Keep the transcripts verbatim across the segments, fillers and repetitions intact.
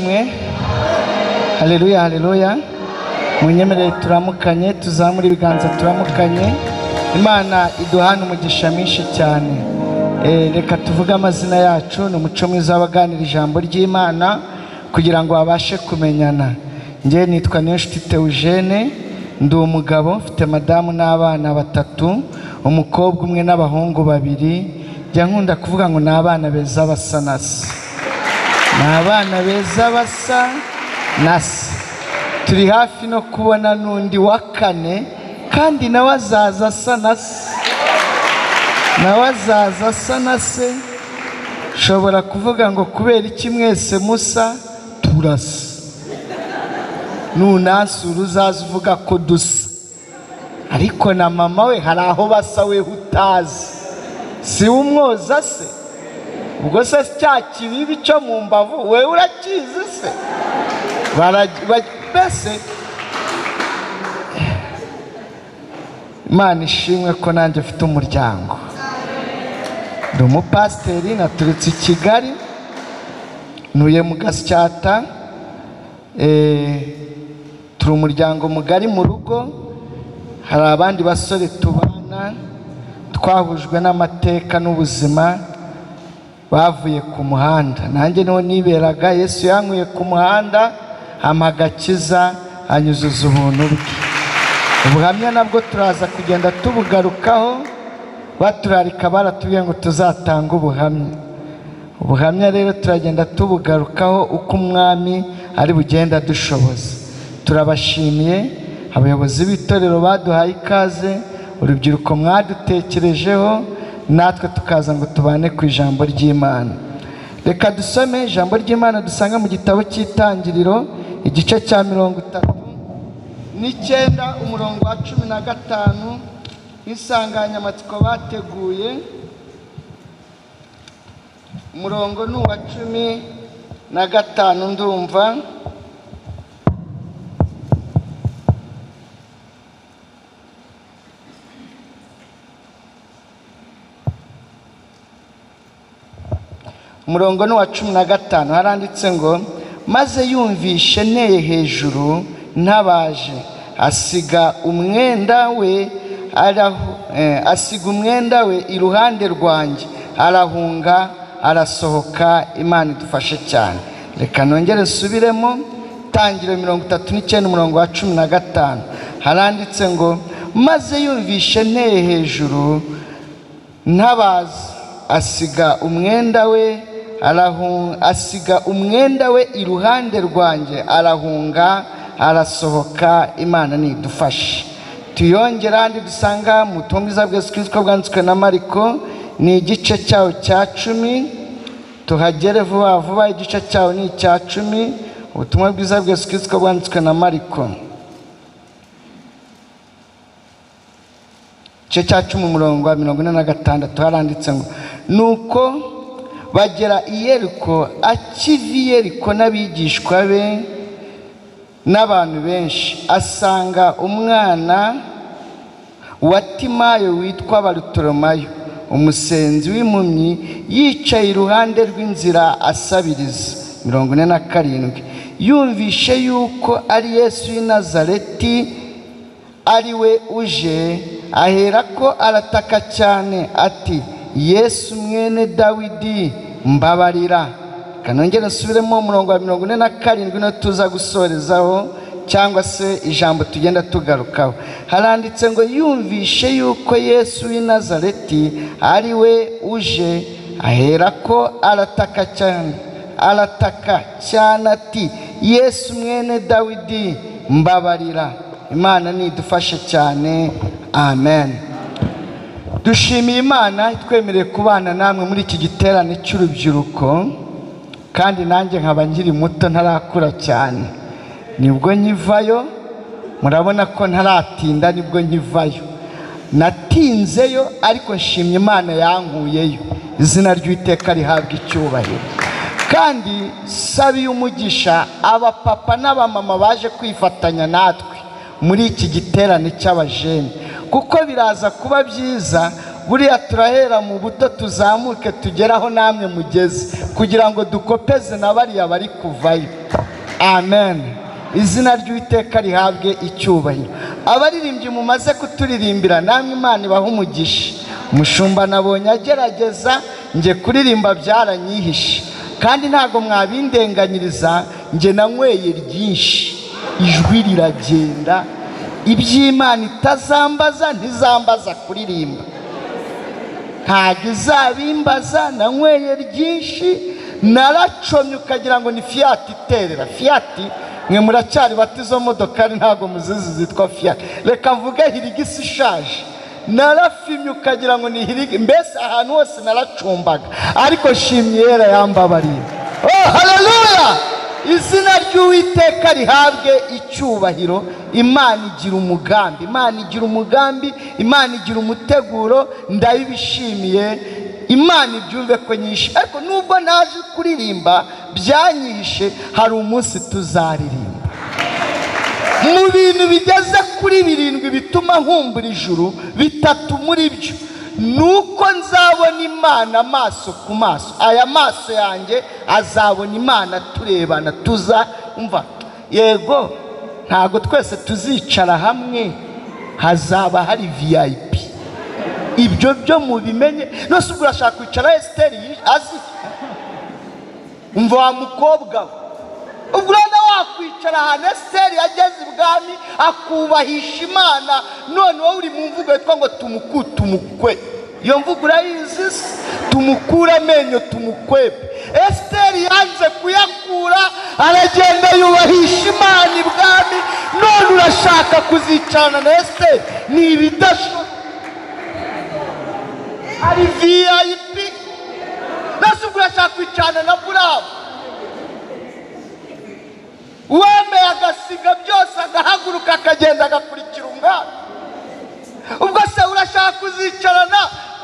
ashimwe. Haleluya, haleluya. Munyemerere turamukanye, tuzamura ibiganza turamukanye. Imana iduhana umugisha mwinshi cyane. Eh, reka tuvuge amazina yacu. Ni umuco mwiza w'abaganira ijambo ry'Imana kugira ngo babashe kumenyana. Nje nitwa Niyonshuti Theogene, ndi umugabo, mfite madamu n'abana batatu, umukobwa umwe n'abahungu babiri. Jya nkunda kuvuga ngo ni abana beza basa na se. Ni abana beza basa na se. Turi hafi no kubona n'undi wa kane kandi nawe azaza asa na se. Nawe azaza asa na se. Shobora kuvuga ngo kubera iki mwese musa turasa. Nunasura uzaza uvuga ko dusa. Ariko na mama we hari aho basa we utazi. Si umwoza se? Ubwo se cya kibibi cyo mu mbavu we urakizi se? Barabese Imana ishimwe ko nanjye mfite umuryango. Ndi umupasiteri, naturutse i Kigali, ntuye mu Gasyata. Eh, turi umuryango mugari mu rugo. Hari abandi basore tubana twahujwe n'amateka n'ubuzima bavuye ku muhanda. Nanjye niho niberaga. Yesu yankuye ku muhanda amagakiza anyuzuza ubuntu bwe. Ubuhamya nabwo turaza kugenda tubugarukaho. Baturarika baratubwiye ngo tuzatanga ubuhamya. Ubuhamya rero turagenda tubugarukaho uko umwami ari bugenda dushoboza. Turabashimiye abayobozi b'itorero baduhaye ikaze, urubyiruko mwadutekerejeho, natwe tukaza ngo tubane ku ijambo ry'Imana. Reka dusome ijambo ry'Imana dusanga mu gitabo cy'Itangiriro igice cya mirongo itatu n'icyenda umurongo wa cumi na gatanu. Insanganyamatsiko bateguye umurongo ni uwa cumi na gatanu ndumva. Umurongo ni uwa cumi na gatanu. Haranditse ngo maze yumvishe nteye hejuru ntabaje, asiga umwenda we arahu eh, asiga umwenda we iruhande rwanjye, arahunga arasohoka. Imana idufashe cyane. Reka nongere nsubiremo. Tangiriro mirongo itatu n'icyenda umurongo wa cumi na gatanu. Haranditse ngo maze yumvishe nteye hejuru ntabaza, asiga umwenda we arahunga asiga umwenda we iruhande rwanjye, arahunga arasohoka. Imana nidufashe. Tuyongera andi dusanga mu butumwa bwiza bwa Yesu Kristo bwanditswe na Mariko, ni igice cyawo cya cumi. Tuhagere vuba vuba. Igice cyawo ni icya cumi. Ubutumwa bwiza bwa Yesu Kristo bwanditswe na Mariko, igice cya cumi umurongo wa mirongo ine na gatandatu. Haranditse ngo nuko bagera i Yeriko, akiva i Yeriko n'abigishwa be n'abantu benshi, asanga umwana wa Timayo witwa Barutolomayo, umusenzi w'impumyi, yicaye iruhande rw'inzira asabiriza. mirongo ine na karindwi. Yumvishe yuko ari Yesu w'i Nazareti ari we uje, aherako arataka cyane ati, Yesu mwene Dawidi mbabarira. Kanongera nsubiremo umurongo wa mirongo ine na karindwi no tuza gusorezaho cyangwa se ijambo tugenda tugarukaho. Haranditse ngo yumvishe yuko Yesu w'i Nazareti ari we uje, aherako arataka cyane arataka cyane ati, Yesu mwene Dawidi mbabarira. Imana nidufashe cyane. Amen. Dushimiye Imana itwemereye kubana namwe muri iki giterane cy'urubyiruko, kandi nanjye nkaba nkiri muto ntarakura cyane. Nibwo nkivayo, murabona ko ntaratinda, nibwo nkivayo. Natinzeyo ariko nshimye Imana yankuyeyo. Izina ry'Uwiteka rihabwa icyubahiro. Kandi sabi umugisha aba papa n'abamama baje kwifatanya natwe muri iki giterane cy'abajene, kuko biraza kuba byiza. Buriya turahera mu buto tuzamuke tugeraho namwe mugeze, kugira ngo dukopeze na bariya bari kuvayo. amen. Izina ry'Uwiteka rihabwe icyubahiro. Abaririmbyi mumaze kuturirimbira, namwe Imana ibaha umugisha. Umushumba nabonye agerageza, nge kuririmba byaranyihishe, kandi ntago mwabindenganyiriza, nge nanyweye ryinshi, ijwi riragenda. Iby'Imana itazambaza ntizambaza kuririmba, ntago izabimbaza. Nanyweye ryinshi, naracomye ukagira ngo ni Fiat iterera. Fiat mwe muracyari bato, izo modokari ntago muzizi zitwa Fiat. Reka mvuge hirigisi ishaje. Narafimye ukagira ngo ni hirigi, mbese ahantu hose naracumbaga, ariko shimye yera yambabariye. Oh haleluya! Izina ry'Uwiteka rihabwe icyubahiro. Imana igira umugambi, Imana igira umugambi, Imana igira umuteguro. Ndabibishimiye, Imana ibyumve ko nyinshi. Ariko nubwo naje kuririmba byanyihishe, hari umunsi tuzaririmba. Mu bintu bigeze kuri birindwi bituma nkumbura ijuru, bitatu muri byo nuko nzabona Imana amaso ku maso. Aya maso yanjye azabona Imana turebana. Tuza umva, yego ntago twese tuzicara hamwe, hazaba hari V I P. Ibyo byo mubimenye. Nose ubwo urashaka kwicara Esther azi, umva wa mukobwa, ubwo na wakwicara ahantu Esther yageze ibwami akubahisha Imana, none wowe uri mu mvugo yitwa ngo tumuku tumukwe. Iyo mvugo urayizi? Tumukura amenyo tumukwebe. Esther yanze kuyakura, aragenda yubahisha Imana ibwami. None urashaka kuzicarana na Esther? Ni ibidashoboka. Ari V I P. Nose ubwo urashaka kwicarana na Buramu, wemeye agasiga byose agahaguruka akagenda agakurikira umwami. Ubwo se urashaka kuzicarana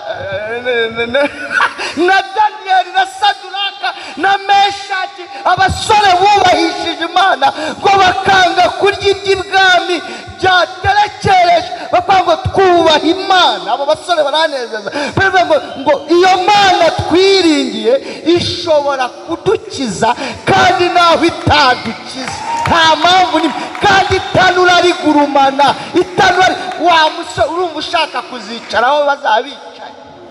na Daniel na Saduraka na Meshaki, abasore bubahishije Imana ngo bakanga kurya iby'ibwami byaterekereje, bakanga twubaha Imana. Abo basore baranezeza, ngo ngo iyo Mana twiringiye ishobora kudukiza, kandi naho itadukiza nta mpamvu ni, kandi itanura rigurumana. Itanura wa musore urumva ushaka kuzicaraho bazabicaye.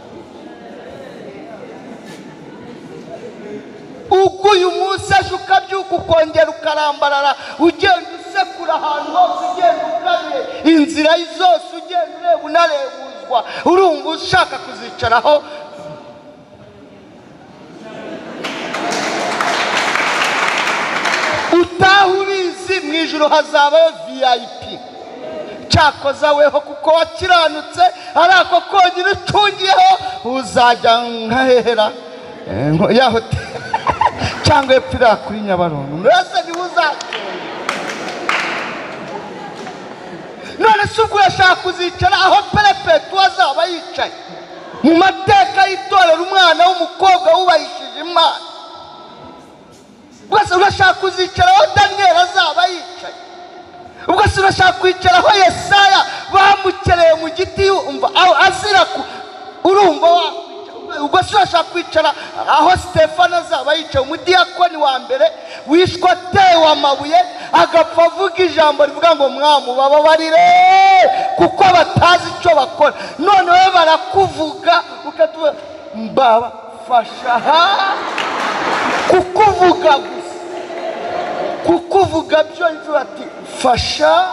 Uko uyu munsi aje ukabyuka ukongera ukarambarara, ugenda usekura ahantu hose, ugenda ukabiye inzira zose, ugenda ureba unarebuzwa, urumva ushaka kuzicaraho. Utaha ubizi mu ijuru hazabayo V I P. Cyakoza weho kuko wakiranutse, ari ako kongera ucungiyeho, uzajya nkahera ya hoteli cyangwa epfira kuri Nyabarongo. Mbese ni uzakira. None se ubwo urashaka kuzicara aho Perepetu azaba yicaye mu mateka y'itorero, umwana w'umukobwa wubahishije Imana? Ubwo se urashaka kuzicara aho Daniel azaba yicaye? Ubwo se urashaka kwicara aho Yesaya bamukereye mu giti umva aho azira ku, urumva wa? Ubwo se urashaka kwicara aho Stefano azaba yicaye, umudiyakoni wa mbere wishwa atewe amabuye agapfa avuga ijambo rivuga ngo mwamu bababarire kuko batazi icyo bakora. None we barakuvuga ukatuba mbaba fasha kukuvuga gusa, kukuvuga byo inzu ati fasha.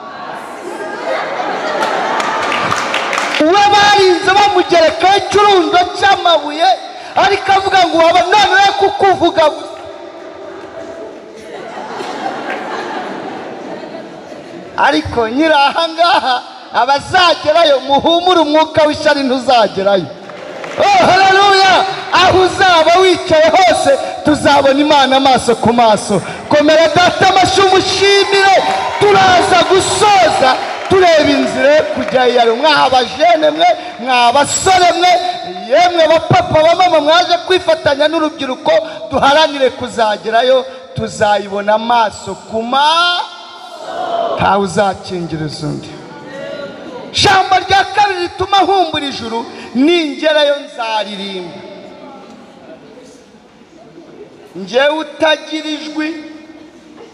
Uwe barinze bamugerekaho ikirundo cy'amabuye, ariko avuga ngo waba none we kukuvuga gusa. Ariko nyiri aha ngaha abazagerayo muhumure, umwuka w'ishyari ntuzagerayo. Oh haleluya! Aho uzaba wicaye hose tuzabona Imana amaso ku maso. Komera data amashyi umushimire. Turaza gusoza tureba inzira kujya iyo. Mwabajene mwe, mwabasore mwe, yemwe bapapa bamama mwaje kwifatanya n'urubyiruko, duharanire kuzagerayo, tuzayibona amaso ku maso, ntawe uzakingiriza undi. Jambo rya kabiri rituma nkumbura ijuru, ningerayo nzaririmba. Njyewe utagira ijwi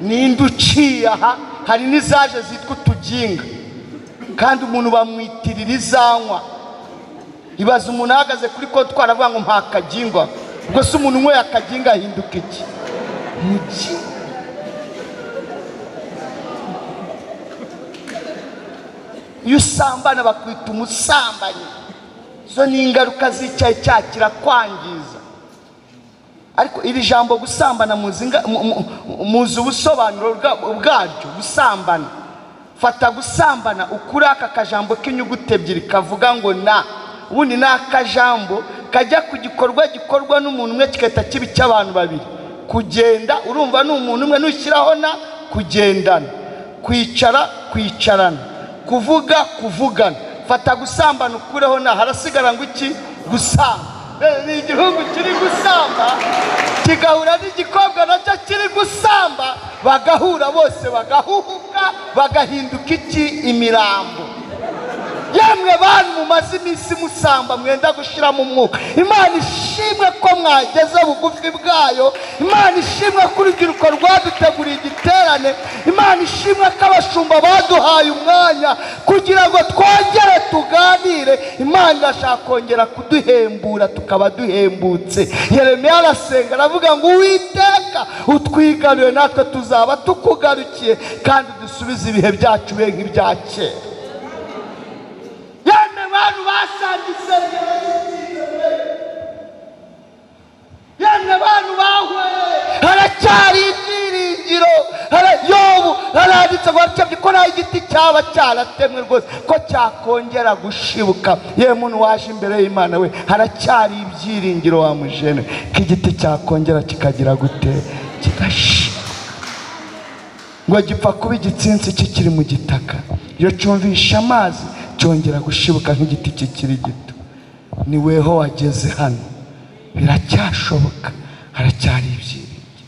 ninde uciye aha. Hari n'izaje zitwa utuginga kandi umuntu bamwitirira izanywa. Ibaza umuntu ahagaze kuri kontwari avuga ngo mpa kagingwa, ubwo se umuntu umwe yakaginga ahinduka iki? Mugi iyo usambana bakwita umusambanyi. Zo ni ingaruka z'icyayi cyakira kwangiza. Ariko iri jambo gusambana muzi ubusobanuro bwaryo. Gusambana, fata gusambana ukuri aka kajambo k'inyuguti ebyiri kavuga ngo na. Ubundi ni akajambo kajya ku gikorwa gikorwa n'umuntu umwe kigahita kiba icy'abantu babiri. Kugenda, urumva ni umuntu umwe, nushyiraho na kugendana. Kwicara, kwicarana. Kuvuga, kuvugana. Fata gusambana ukureho na, harasigara ngo iki? Gusamba. Ni igihugu kiri gusamba kigahura n'igikobwa nacyo kiri gusamba, bagahura bose bagahuhuka bagahinduka iki? Imirambo. Yemwe bantu mumaze iminsi musamba mwenda gushira mu mwuka, Imana ishimwe ko mwageze bugufi bwayo. Imana ishimwe ko urubyiruko rwaduteguriye igiterane. Imana ishimwe ko abashumba baduhaye umwanya kugira ngo twongere tuganire. Imana irashaka kongera kuduhembura tukaba duhembutse. Yeremiya arasenga aravuga ngo Uwiteka utwigaruye natwe tuzaba tukugarukiye kandi dusubize ibihe byacu be nk'ibya kera. Yemwe bantu basanze isengero, yemwe bantu bahweye, haracyari ibyiringiro. Yobu haranditse ngo haracabye ko nta igiti cyaba cyaratemwe rwose ko cyakongera gushibuka. Yewe muntu waje imbere y'Imana we, haracyari ibyiringiro wa mujene ko igiti cyakongera kikagira gute? Kigashibuka. Ngo gipfa kuba igitsinsi kikiri mu gitaka, iyo cyumvisha amazi cyongera gushibuka nk'igiti kikiri gito. Ni weho wageze hano, biracyashoboka, haracyari ibyiringiro.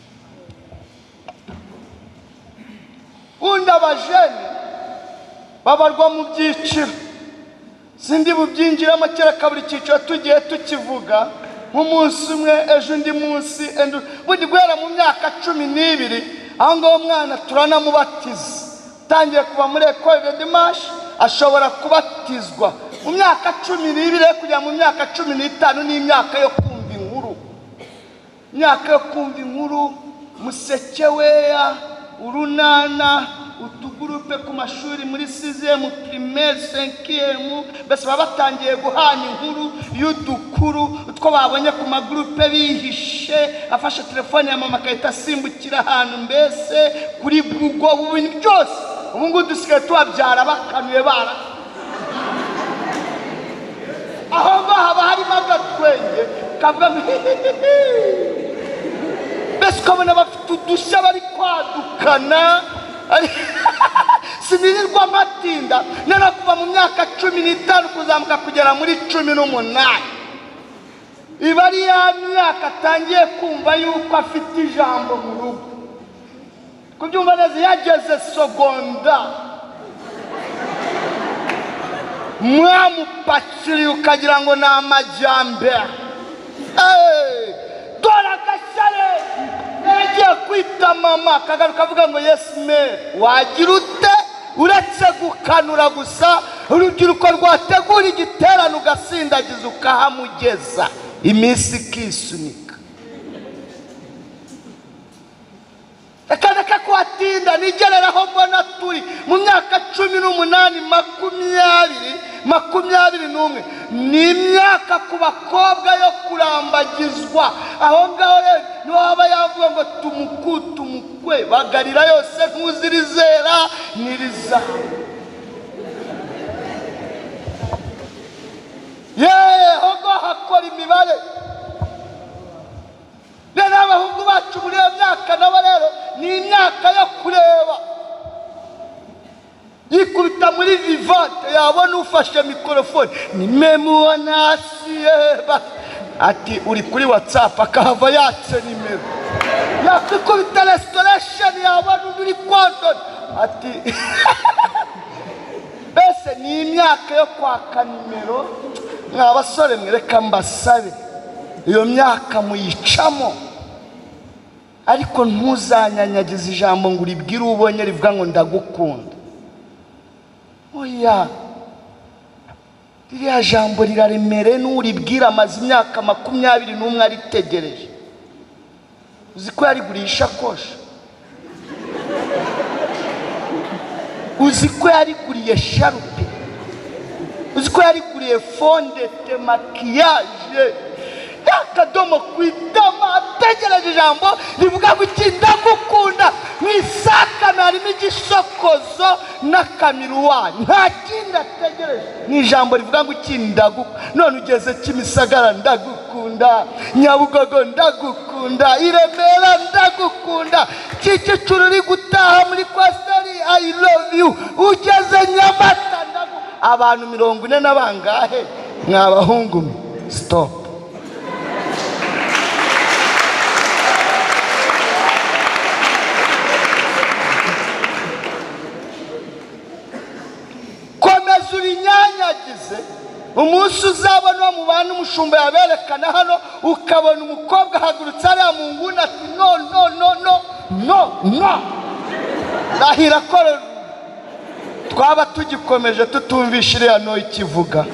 Undi abajene babarwa mu byiciro, sindi bubyinjiramo kera kabiri cyiciro tugiye tukivuga. Nk'umunsi umwe, ejo undi munsi, bundi guhera mu myaka cumi n'ibiri aho ngaho umwana turanamubatiza. Tangiye kuva muri Ecole de Dimanche ashobora kubatizwa mu myaka cumi n'ibiri kujya mu myaka cumi n'itanu. Ni imyaka yo kumva inkuru, imyaka yo kumva inkuru. Museke weya, urunana, utugurupe ku mashuri muri sixième primaire cinquième, bese baba batangiye guhana inkuru y'udukuru utwo babonye ku magurupe bihishe. Afashe telefone ya mama akahita asimbukira ahantu mbese kuri Google. Ubu bintu byose ubu ngubu dusigaye tubabyara bakanuye bara. Aho ngaho haba harimo agatwenge kavuga mbese ukabona bafite udushya bari kwadukana. Sinirirwa amatinda nana kuva mu myaka cumi n'itanu kuzamuka kugera muri cumi n'umunani. Iba ari ya myaka atangiye kumva yuko afite ijambo mu rugo. Kubyumva neza yageze segonda, mwamupakiriye ukagira ngo ni amajyambere. Dora gashyare yagiye kwita mama akagaruka avuga ngo yes me, wagira ute uretse gukanura gusa? Urubyiruko rwategura igiterane ugasindagiza ukahamugeza, iminsi ikisunika. Akadaka kwatinda nigereraho mbona turi mu myaka cumi n'umunani makumyabiri makumyabiri n'umwe. Ni imyaka ku bakobwa yo kurambagizwa. Aho ngaho niho haba yavuga ngo tumuku tumukwe bagarira yose ntuzirizera niriza. Yeee hogo hakora imibare. Rero abahungu bacu muri iyo myaka nabo rero ni imyaka yo kureba. Yikubita muri vivante yabona ufashe mikrofone nimemuona sieba ati uri kuri WhatsApp akahava yatse nimero. Yakubita restoration yabona uri London ati bese ni imyaka yo kwaka nimero. Mwabasore mwereka mbasabe iyo myaka muyicamo. ariko ntuzanyanyagize ijambo ngo uribwire ubonye rivuga ngo ndagukunda. Oya, ririya jambo riraremereye n'uribwira amaze imyaka makumyabiri n'umwe aritegereje. Uzi ko yariguriye ishakoshi, uzi ko yariguriye sharupe, uzi ko yariguriye fondete makiyaje n'akadomo ku itama, ategereje ijambo rivuga ngo iki ndagukunda. Mu isakame harimo igisokozo n'akamiruwani, nta kindi ategereje, ni ijambo rivuga ngo iki ndagukunda. None ugeze Kimisagara ndagukunda, Nyabugogo ndagukunda, i Remera ndagukunda, Kicukiro uri gutaha muri Kwasiteri I love you, ugeze Nyamata ndagukunda. Abantu mirongo ine na bangahe mwabahungu mwe? Stop. Komeza urinyanyagize, umunsi uzabona mu bantu umushumba yaberekana hano ukabona umukobwa ahagurutse ariya mu nguni ati no no no no no no, rahira ko twaba tugikomeje tutumvisha iriya no ikivuga.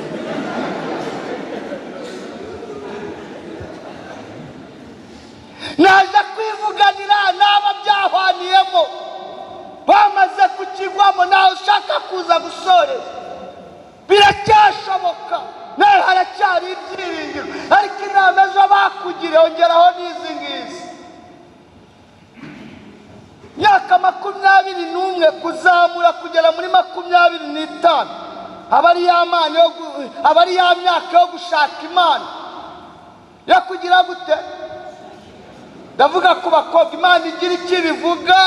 Naje kwivuganira n'aba byahwaniyemo bamaze kukigwamo, nawe ushaka kuza gusoreza biracyashoboka, nawe haracyari ibyiringiro. Ariko inama ejo bakugire ongeraho n'izi ngizi. Myaka makumyabiri n'umwe kuzamura kugera muri makumyabiri n'itanu aba ari ya mana yo aba ari ya myaka yo gushaka Imana yo kugira gute. Ndavuga ku bakobwa, Imana igira iki bivuga,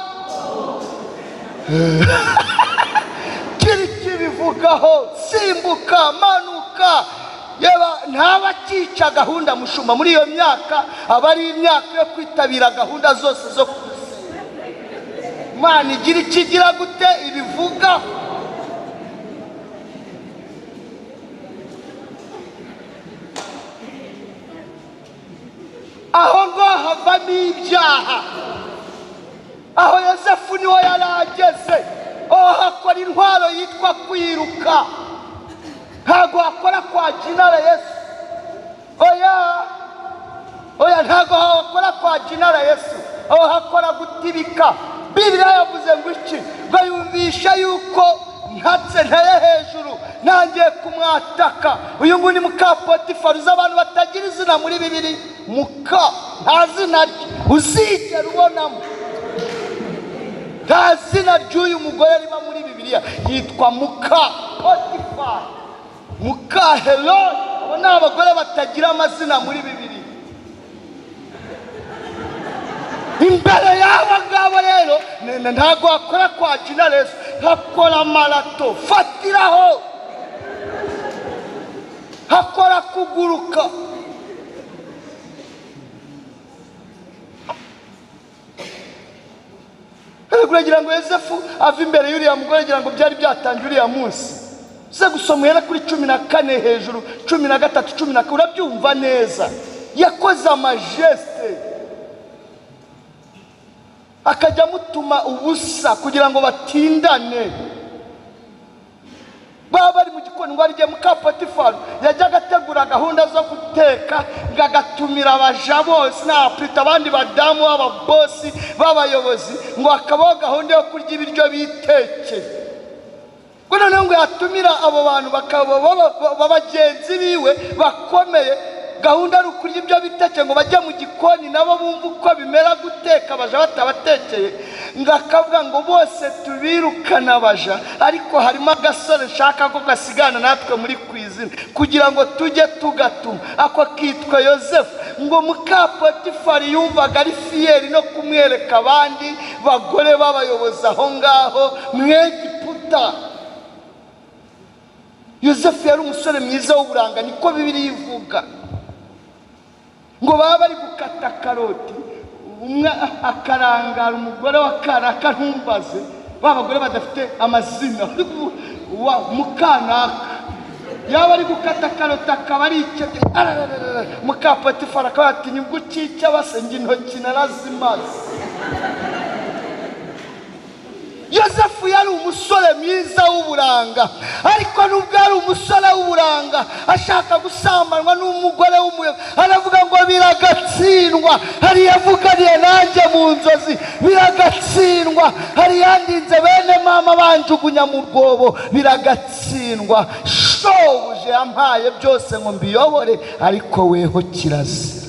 kiri kibivugaho, simbuka manuka. Yeba ntabakica gahunda mushumba muri iyo myaka, aba ari imyaka yo kwitabira gahunda zose zo kusenga. Imana igira ikigira gute ibivuga. Aho ngo havamo ibyaha, aho Yosefu niho yarageze. Oh, hakora intwaro yitwa kwiruka, ntago hakora kwa Jinara Yesu. Oya oya, ntago hakora kwa Jinara Yesu, aho hakora gutibika. Bibiliya yavuze ngo iki? Ngo yumvisha yuko ntatse ntaye hejuru nangiye kumwataka. Uyu nguni muka Potifari, z'abantu batagira izina muri Bibiri, muka nta zina rye uzigera ubonamo. Nta zina ry'uyu mugore riba muri Bibiliya, yitwa muka Potifari, muka Herode. Abo ni abagore batagira amazina muri Bibiri. Imbere y'aba ngabo rero ntago hakora kwa Jinara Yesu, hakora marato, fatiraho, hakora kuguruka. Kugira ngo Yosefu ave imbere y'uriya mugore, kugira ngo byari byatangiye uriya munsi. Uze gusoma yera kuri cumi na kane hejuru, cumi na gatatu, cumi na kane, urabyumva neza. Yakoze amajeste, akajya mutuma ubusa kugira ngo batindane. Baba bari mu gikoni, ngo arije muka Potifari yajyaga ategura gahunda zo guteka, ngagatumira abaja bose na aprita abandi badamu b'ababosi b'abayobozi, ngo akabaho gahunda yo kurya ibiryo bitekeye. Ngo noneho ngo yatumira abo bantu bakaba babagenzi biwe bakomeye, gahunda ari ukurya ibyo bitekeye, ngo bajya mu gikoni nabo bumva uko bimera guteka abaja batabatekeye. Ngo akavuga ngo bose tubirukana abaja, ariko harimo agasore nshaka ko gasigana natwe muri kwizina kugira ngo tujye tugatuma. Ako kitwa Yosefu. Ngo muka Potifari yumvaga ari fiyeri no kumwereka abandi bagore b'abayobozi aho ngaho mu Egiputa. Yosefu yari umusore mwiza w'uburanga, niko Bibiliya ivuga. Ngo baba bari gukata karoti, umwe akarangara umugore wa Karaka ntumbaze, babagore badafite amazina wa Mukanaka. yaba ari gukata karota akaba ari icyo muka Potifara akaba ati nibwo ukica basenga intoki narazimaze. Yosefu yari umusore mwiza w'uburanga, ariko nubwo yari umusore w'uburanga ashaka gusambanwa n'umugore w'umuyobozi, aravuga ngo biragatsindwa. Hari yavuganiye nanjye mu nzozi, biragatsindwa. Hari yandinze bene mama banjugunya mu rwobo, biragatsindwa. Shobuja yampaye byose ngo mbiyobore, ariko weho kirazira.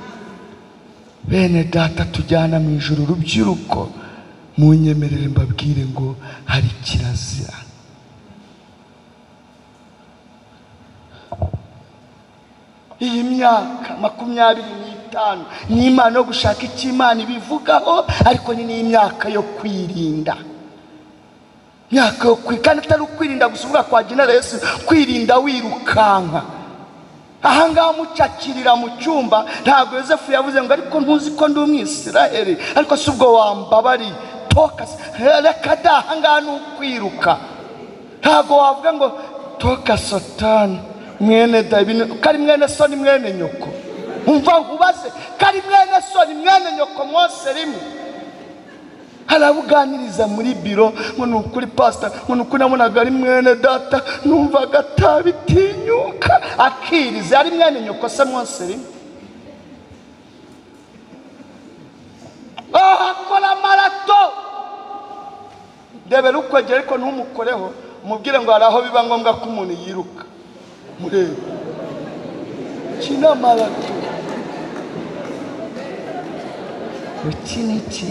Bene data tujyana mu ijuru, rubyiruko munyemerere mbabwire ngo hari kirazira. Iyi myaka makumyabiri n'itanu ni imana yo gushaka icyo Imana ibivugaho, ariko ni n'imyaka yo kwirinda. Myaka yo kwirinda, kandi atari ukwirinda gusa uvuga kwa Yesu, kwirinda wirukanka. Ahangaha mucakirira mu cyumba, ntabwo Yosefu yavuze ngo ariko ntuzi ko ndi Umwisiraheli, ariko si ubwo wambabari toka reka da. Ahangaha ni ukwiruka. Ntabwo wavuga ngo toka Satani mwene Dawidi, kari mwene so ni mwene nyoko. Umva nkubaze, kari mwene so ni mwene nyoko mwose rimwe. Harabuganiriza muri biro ngo nukuri pastor, ngo nukuri nabonaga ari mwene data, numvaga atabitinyuka, akiriza ari mwene nyoko se mwose rimwe. Ah, akora marato. Debera uko agera, ariko ntumukoreho, umubwire ngo haraho biba ngombwa ko umuntu yiruka. Murebe kina marato ukiniki.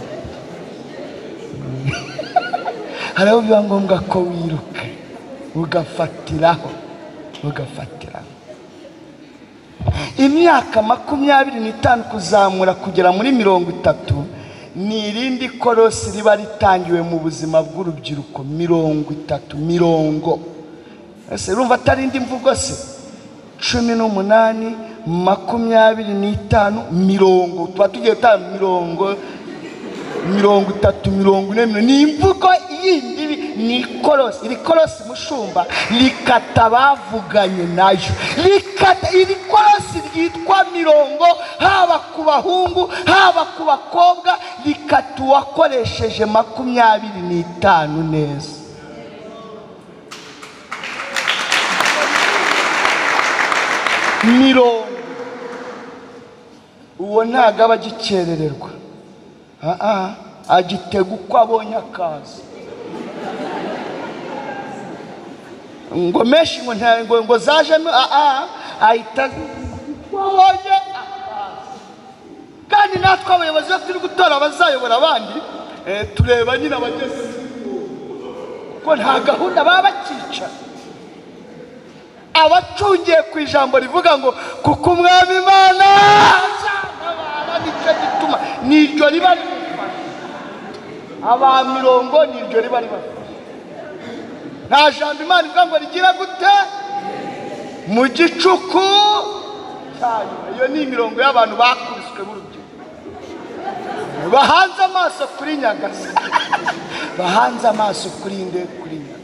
Haraho biba ngombwa ko wiruka ugafatiraho ugafatiraho. Imyaka makumyabiri n'itanu kuzamura kugera muri mirongo itatu ni irindi korosi riba ritangiwe mu buzima bw'urubyiruko. Mirongo itatu, mirongo ese urumva atari indi mvugo se? Cumi n'umunani, makumyabiri n'itanu, mirongo. Tuba tugiye ta mirongo mirongo itatu, mirongo ine. Ni imvugo yindi, ni korosi. Iri korosi mushumba likata bavuganye nayo, likata. Iri korosi ryitwa mirongo, haba ku bahungu haba ku bakobwa, likata uwakoresheje makumyabiri n'itanu neza. Mirongo uwo ntago aba agikerererwa, aa agitega uko abonye akazi. Ngo meshi ngo ntango ngo zajemo, aa ahita wabonye akazi. Kandi natwe abayobozi turi gutora abazayobora abandi, tureba nyine abageze ko nta gahunda baba bakica. Abacungiye ku ijambo rivuga ngo kuko umwami Imana azababara, nicyo gituma niryo riba ribafasha. Aba mirongo niryo riba ribafasha. Nta jambo Imana ivuga ngo rigira gute mu gicuku cyayo. Iyo ni mirongo y'abantu bakubiswe b'urubyiruko, bahanze amaso kuri Nyagasa, bahanze amaso kuri nde, kuri Nyagasa.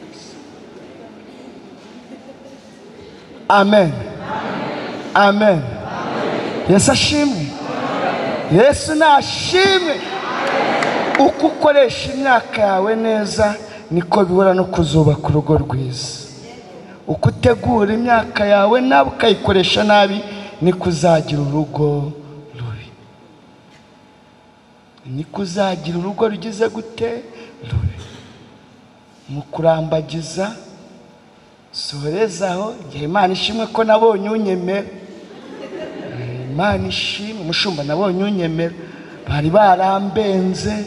Amen. Amen. Yesu ashimwe. Yesu nashimwe. Uko ukoresha imyaka yawe neza, niko bihura no kuzubaka urugo rwiza. Uko utegura imyaka yawe nawe ukayikoresha nabi, niko uzagira urugo rubi. Niko uzagira urugo rugize gute rubi. Mu kurambagiza sorezaho, igihe Imana ishimwe ko nabonye unyemera. Imana ishimwe umushumba, nabonye unyemera. Bari barambenze,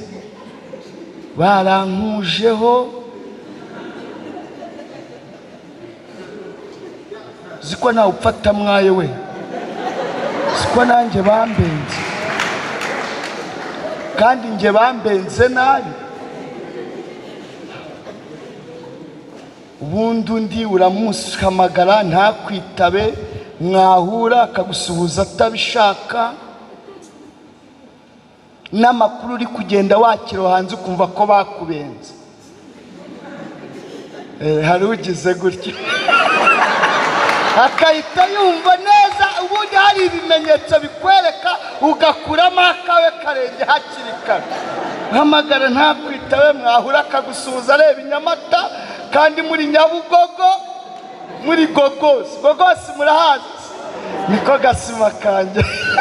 barankujeho, ziko nawe upfata mwaye we, ziko nanjye bambenze, kandi nge bambenze nabi. Ubundi undi uramuhamagara ntakwitabe, mwahura akagusuhuza atabishaka, n'amakuru uri kugenda wakira hanze ukumva ko bakubenze. Eh, hari ugize gutya. akahita yumva neza. Ubundi hari ibimenyetso bikwereka ugakuramo akawe karenge hakiri kare. Hamagara ntakwitabe, mwahura akagusuhuza areba i Nyamata kandi muri Nyabugogo, muri Gogosi. Gogosi murahazi? Niko Gasima kanjye.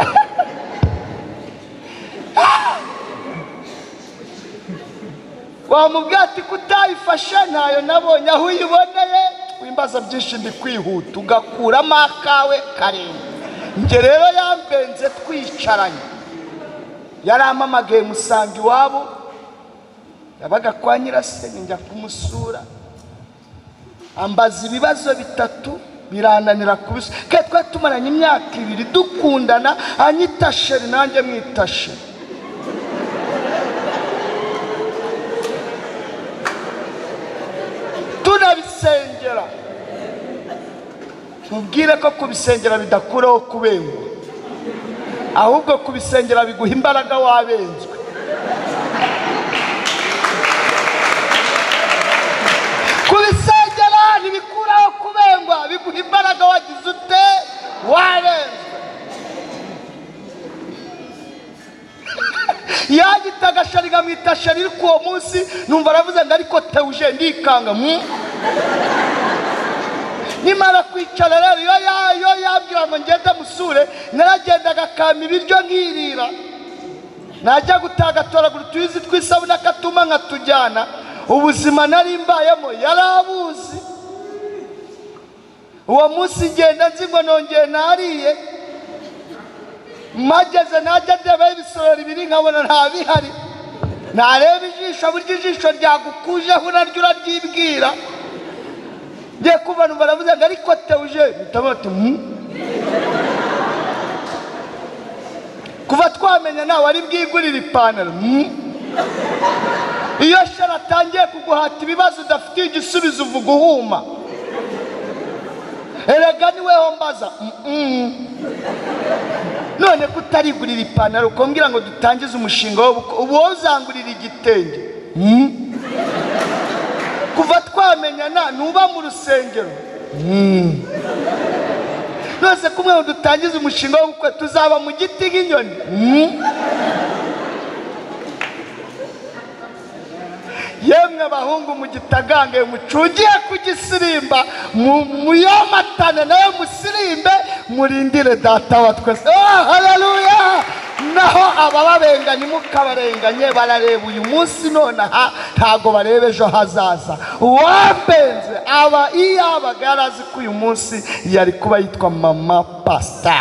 Wamubwira ati kutayifashe ntayo nabonye, aho uyiboneye wimbaza byinshi ndi kwihuta, ugakuramo akawe karenge. Nge rero yambenze twicaranye, yarampamagaye musanga iwabo, yabaga kwa nyirasenge, njya kumusura, ambaza ibibazo bitatu birananira kubisa. Ke twa tumaranye imyaka ibiri dukundana, anyita sheri nanjye mwita sheri. Tunabisengera, mubwire ko kubisengera bidakuraho kubengwa, ahubwo kubisengera biguha imbaraga wabenzwe. Kubisengera ntibikuraho kubengwa, biguha imbaraga wagize ute wabenzwe. Yagitaga sheri nkamwita sheri, ariko uwo munsi numva aravuze ngo ariko Teuje ndikanga. Nimara kwicara rero, yo yabwira ngo ngende musure, naragendaga akama ibiryo nkirira, najya gutagatoragura utuyizi tw'isabune akatuma nkatujyana. Ubuzima nari mbayemo yarabuzi. Uwo munsi ngenda nzi ngo nongeye nariye, mageze najya ndeba ibisorori biri nkabona nta bihari. Nareba ijisho, burya ijisho ryagukujeho naryo uraryibwira. Ngiye kubona baravuze ngo ariko Teuje, bitabate mu kuva twamenya nawe ari bwigurira ipantaro. Iyo shara atangiye kuguhata ibibazo udafitiye igisubizo uvuga uhuma. Erega niweho mbaza, none kutarigurira ipantaro ukombwira ngo dutangize umushinga w'ubukwe, ubu wowe uzangurira igitenge? Kuva twamenyana nuba mu rusengero. Nose kumwe ngo dutangize umushinga w'ubukwe, tuzaba mu giti nk'inyoni. Yemwe bahungu mu gitagange, mucugiye kugisirimba, muyomatane nayo musirimbe, murindire data wa twese. Oh, haleluya! Naho abababenga nimukabarenganye, barareba uyu munsi nonaha, ntago barebe ejo hazaza. Uwambenze aba iyabaga yarazi ko uyu munsi yari kuba yitwa Mama Pastor.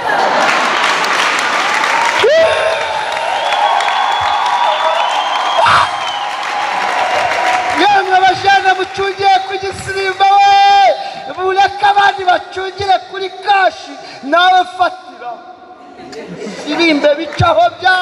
Yemwe bashaka mucugiye kugisirimba we, bureka abandi bacugire kuri kashi, nawe fatira sirimbe bicaho bya.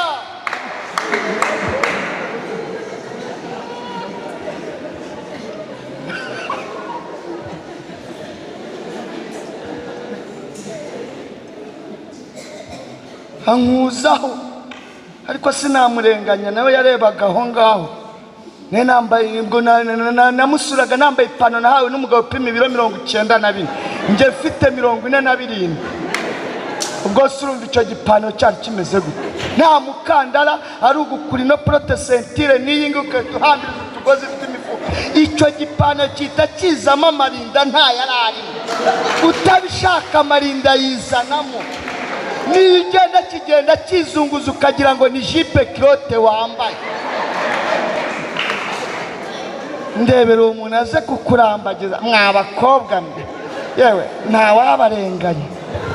Ankuzaho, ariko sinamurenganya, nawe yarebaga aho ngaho. Ne nambaye ngo namusuraga nambaye ipantaro nahawe n'umugabo upima ibiro mirongo icyenda na bine, nge mfite mirongo ine na birindwi. Ubwo surumva icyo gipantaro cyari kimeze gute? Nta mukandara, ari ugukura ino protesentire n'iyi nguke tuhambiriza utugozi tw'imifuka. Icyo gipantaro cyita kizamo amarinda nta yarari. Utabishaka amarinda yizanamo. Niyo ugenda kigenda kizunguza ukagira ngo ni jipe kirote wambaye. Ndebera umuntu aze kukurambagiza, mwabakobwa mbe, yewe ntawabarenganya.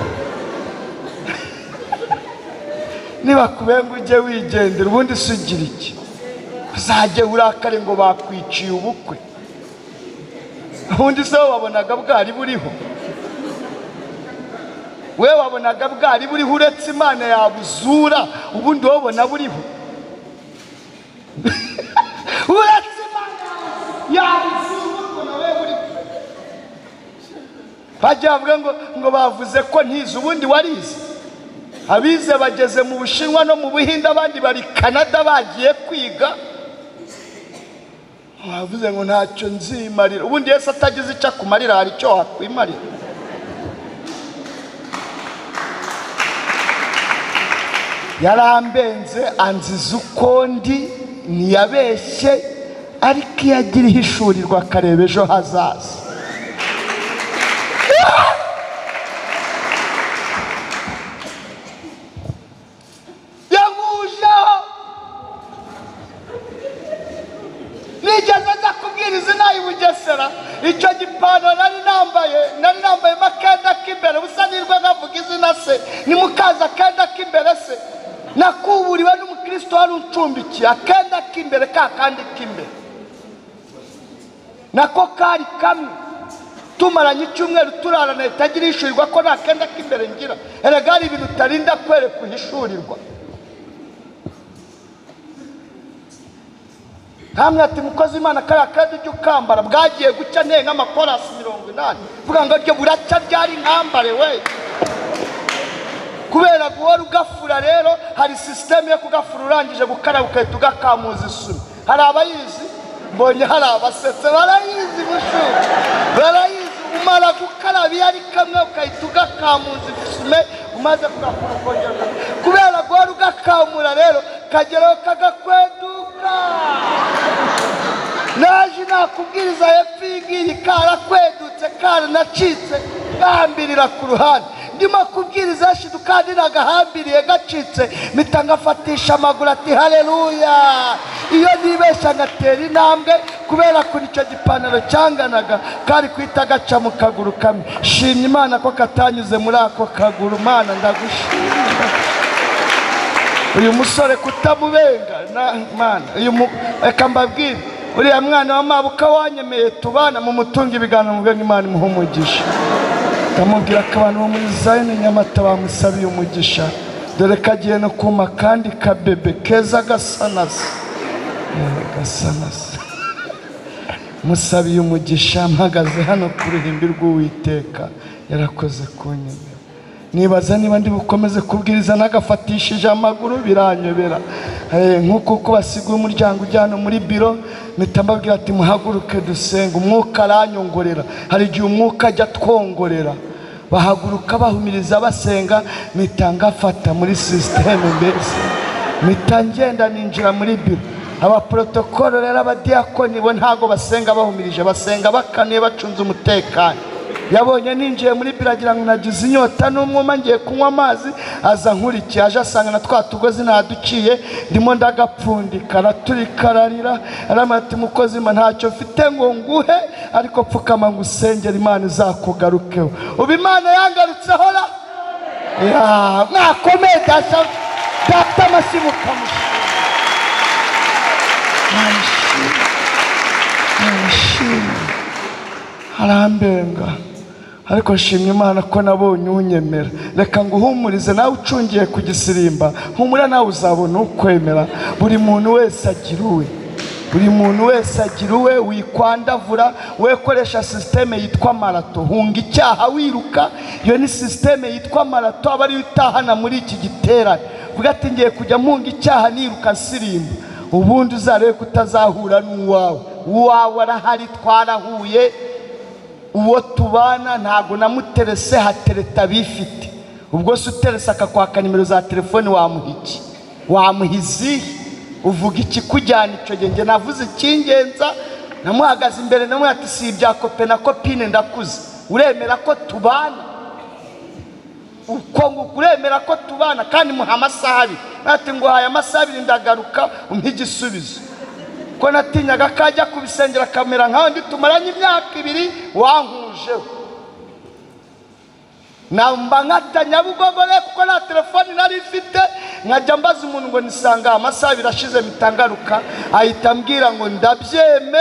Niba kubenga ujye wigendera, ubundi sugira iki? Uzajye urakare ngo bakwiciye ubukwe. Ubundi se wabonaga bwari buriho? We wabonaga bwari buriho uretse Imana yabuzura, ubundi wabona buriho? Uretse bajya bavuga ngo ngo bavuze ko ntize, ubundi warize. Abize bageze mu Bushinwa no mu Buhinde, abandi bari Canada bagiye kwiga. Bavuze ngo ntacyo nzimarira, ubundi Yesu atagize icyo akumarira hari icyo wakwimarira. yarambenze anziza uko ndi ntiyabeshye, ariko iyo agira ihishurirwa akareba ejo hazaza. yagujeho nigeze nza kubwiriza inaha i Bugesera, icyo gipantaro nari nambaye nari nambayemo akenda k'imbere, busa nirwa nkavuga izina se, ni mukaza akenda k'imbere se, nakuburiwe n'umukristo wari uncumbikiye, akenda k'imbere ka kandi k'imbere nako kari kamwe, tumaranye icyumweru turarana itagira ishurirwa ko nta kenda k'imbere ngira. Erega hari ibintu utarinda kwereka uhishurirwa. Hamwe ati mukozi Imana kariya kenda ujya ukambara bwagiye gucya nteye nk'amakorasi mirongo inani, vuga ngo ryo buracya ryari nkambare we. Kubera guhora ugafura rero hari system yo kugafura urangije gukaraba ukahita ugakamuza isumi. Hari abayizi, mbonye hari abasetse barayizi bushu, barayizi. Umara gukaraba iyo ari kamwe ukahita ugakamuza isume, umaze kugafura ukongera. Kubera guhora ugakamura rero kageraho kagakweduka. Naje nakubwiriza hepfo y'igiri karakwedutse karanacitse gahambirira ku ruhande. Ndimo kubwiriza yashidu kandi nagahambiriye gacitse, mpita ngafatisha amaguru ati haleluya. Iyo nibesha ngatera intambwe kubera ko icyo gipantaro cyanganaga kari kwita gaca mu kaguru kamwe. Shimye Imana ko katanyuze muri ako kaguru. Mana ndagushimira. Uyu musore kutamubenga na Mana, uyu reka mbabwire, uriya mwana wa mabuka wanyemeye tubana mu mutunga ibiganiro mu bwenge Imana imuha umugisha. Ndamubwira ko abantu bo muri Zayini Nyamata bamusabiye umugisha, dore kagiye no kuma kandi kabebe keza gasanase gasanase. Musabiye umugisha mpagaze hano ku ruhimbi rw'Uwiteka, yarakoze kunyemera. Nibaza niba ndi bukomeze kubwiriza nagafatishije amaguru biranyobera. Nkuko uko basiguye umuryango ujyana muri biro, mpita mbabwira ati muhaguruke dusenga. Umwuka aranyongorera, hari igihe umwuka ajya twongorera. Bahaguruka bahumiriza basenga, mpita ngafata muri system mbese, mpita ngenda ninjira muri biro. Aba protocol rero abadiakoni bo ntago basenga bahumirije, basenga bakaniye bacunze umutekano. Yabonye ninjiye muri biro agira ngo nagize inyota n'umwuma ngiye kunywa amazi, aza nkurikiye aje asanga na twa tugozi naduciye ndimo ndagapfundika raturikararira. Aramati mukozi Imana ntacyo mfite ngo nguhe, ariko pfukama ngo usengera Imana izakugarukeho. Ubu Imana yangarutseho ra ya mwakomeye dasha data amasibuka mushimira. Nishimye harambenga, ariko shimye Imana ko nabonye unyemera. Reka nguhumurize nawe ucungiye ku gisirimba, humura nawe uzabona ukwemera. Buri muntu wese agira uwe, buri muntu wese agira uwe. Wikwandavura, we koresha system yitwa marato, hunga icyaha wiruka. Iyo ni system yitwa marato, abari utahana muri iki giterane. Vuga ati ngiye kujya mpunga icyaha niruka sirimba, ubundi uzarebe kutazahura n'uwawe. Uwawe arahari, twarahuye. Uwo tubana ntago namuterese, hatereta bifite. Ubwo se uterese akakwaka nimero za telefone wamuhiki, wamuhizi uvuga iki kujyana icyo genge. Navuze ikingenza, namuhagaze imbere namwe ati si ibya kope na kopine ndakuze, uremera ko tubana? Uko ngo uremera ko tubana kandi muha amasaha abiri. Ati ngo haya amasaha abiri ndagaruka umpe igisubizo. Ko natinyaga kajya kubisengera kamera nkaho ndi tumaranye imyaka ibiri wankujeho. Namba nkata Nyabugogo re kuko na telefone nari ifite, nkajya mbaza umuntu ngo nisanga amasaha birashize mitangaruka, ahita ambwira ngo ndabyeme.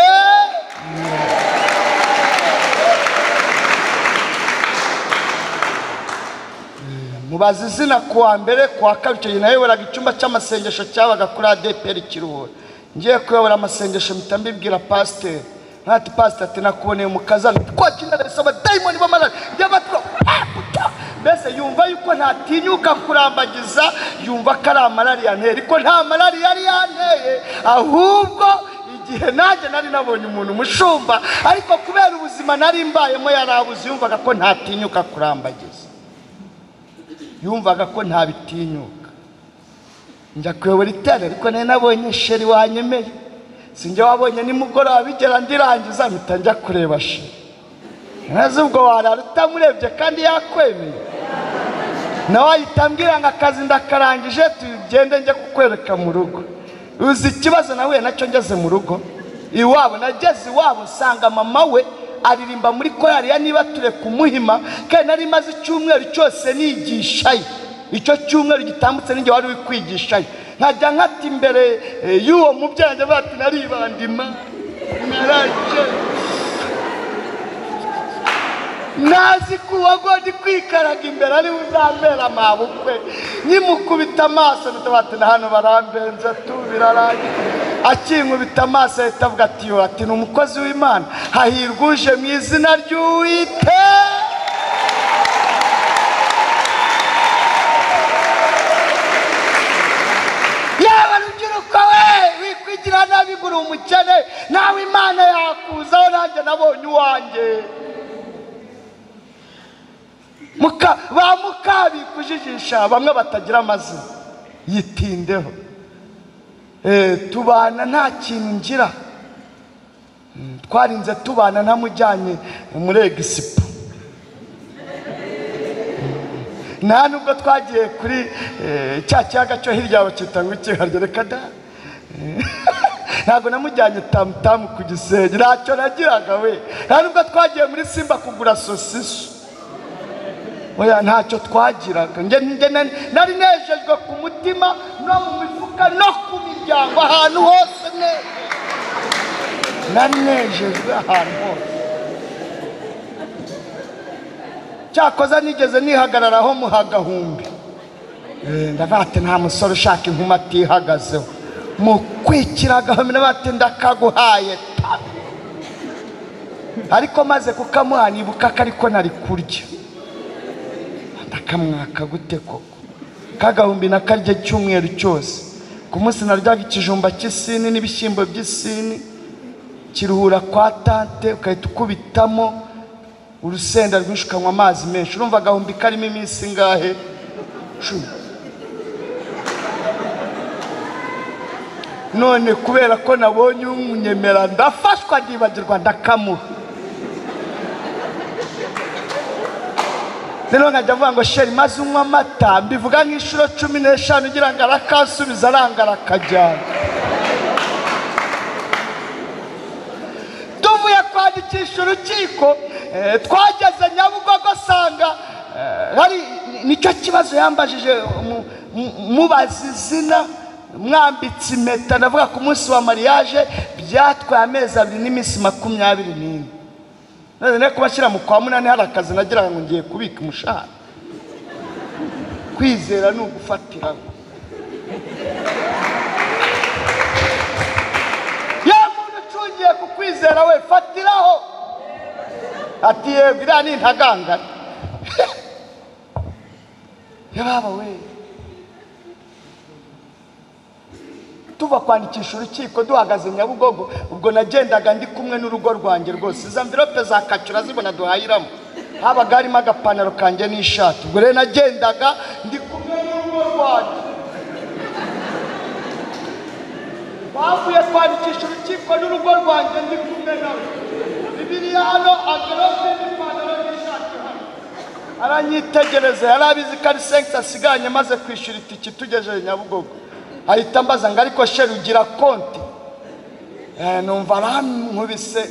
Mubaza izina kuwa mbere kuwa kabiri nayoboraga icyumba cy'amasengesho cyabaga kuri A D P R Kiruhura. Ngiye kuyobora amasengesho mpita mbibwira pastor, ntati pastor ati nakuboneye mu kazana ko kinarese abadayimoni bamara y'abatwa. Mbese yumva yuko ntatinyuka kurambagiza, yumva ko ari amalariya nteye, ariko nta malariya yari yanteye, ahubwo igihe nanjye nari nabonye umuntu mushumba, ariko kubera ubuzima nari mbayemo yarabuze, yumvaga ko ntatinyuka kurambagiza, yumvaga ko ntabitinyuka. njya kuyobora itara ariko nari nabonye sheri wanyemeye, sinjye wabonye nimugoroba bigera ndirangiza mpita njya kureba sheri. Naze ubwo warara utamurebye kandi yakwemeye, nawe ahita ambwira ngo akazi ndakarangije tugende njye kukwereka mu rugo. Uzi ikibazo nahuye nacyo ngeze mu rugo iwabo, nageze iwabo nsanga mama we aririmba muri korali ya Niba Ture ku Muhima, kandi nari maze icyumweru cyose nigishayo. Icyo cyumweru gitambutse ninjye wari wikwigishayo, nkajya nkati imbere y'uwo mubyeyi bati naribandima naraje nazi kuwago ndi kwikaraga imbere ari uzambera amabukwe, nyimukubita amaso bati na hano barambenze tu birarangiye. Akinkubita amaso ahita avuga ati yo ati ni umukozi w'Imana, hahirwa uje mu izina ry'Uwiteka. Yaba rubyiruko we wikwigira nabi guri umukene, nawe Imana yakuzaho nanjye nabonye uwanjye. Muka ba mukabi kujijisha bamwe batagira amazina yitindeho. Eh tubana nta kintu ngira, twarinze tubana ntamujyanye muri Egisipo, nta nubwo twagiye kuri cya cyaga cyo hirya bakita ngo ikiharyo reka da ntabwo namujyanye tamutamu ku Gisenyi, ntacyo nagiraga we. Nta nubwo twagiye muri Simba kugura sosiso, oya ntacyo twagiraga. Nge nari nejejwe ku mutima no mu mifuka no ku miryango, ahantu hose nari nejejwe ahantu hose. Cyakoza nigeze nihagararaho mu hagahumbi, ndabate nta musore ushaka inkuma atihagazeho, mu kwikiragaho bati ndakaguhaye, ariko maze kukamuha nibuka ko ariko nari kurya. Ndakamwaka gute koko kagahumbi nakarye cyumweru cyose, ku munsi naryaga ikijumba cy'isini n'ibishyimbo by'isini, kiruhura kwa tante ukahita ukubitamo urusenda rwinshi ukanywa amazi menshi. Urumva agahumbi karimo iminsi ngahe? Cumi. None kubera ko nabonye umunyemera ndafashwa ndibagirwa ndakamuha. Nero nkajya avuga ngo sheri maze unywa amata, mbivuga nk'inshuro cumi n'eshanu ugira ngo arakasubiza arangara akajyana. Tuvuye kwandikisha urukiko twageze Nyabugogo sanga hari nicyo kibazo yambajije, mubaza izina mwambitse impeta, ndavuga ku munsi wa mariage byatwaye amezi abiri n'iminsi makumyabiri n'ine. None kubashyira mu kwa munani hari akazi nagiraga ngo ngiye kubika umushahara. Kwizera ni ugufatira. Ya muntu ucungiye ku kwizera we fatiraho. Ati yebwe iriya ni intagangara. Yababa we tuva kwandikisha urukiko duhagaze Nyabugogo, ubwo nagendaga ndi kumwe n'urugo rwanjye rwose. Izo envelope za kacura zibona duhayiramo, habaga harimo agapantaro kanjye n'ishati. Ubwo rero nagendaga ndi kumwe n'urugo rwanjye. Bavuye kwandikisha urukiko n'urugo rwanjye ndi kumwe nawe. Bibiliya hano, envelope n'ipantaro n'ishati hano. Aranyitegereza, yarabizi ko ari senke asiganye maze kwishyura itiki tugejeje Nyabugogo. Ahita mbaza ngo ariko sheri ugira konti? Eh numva arankubise,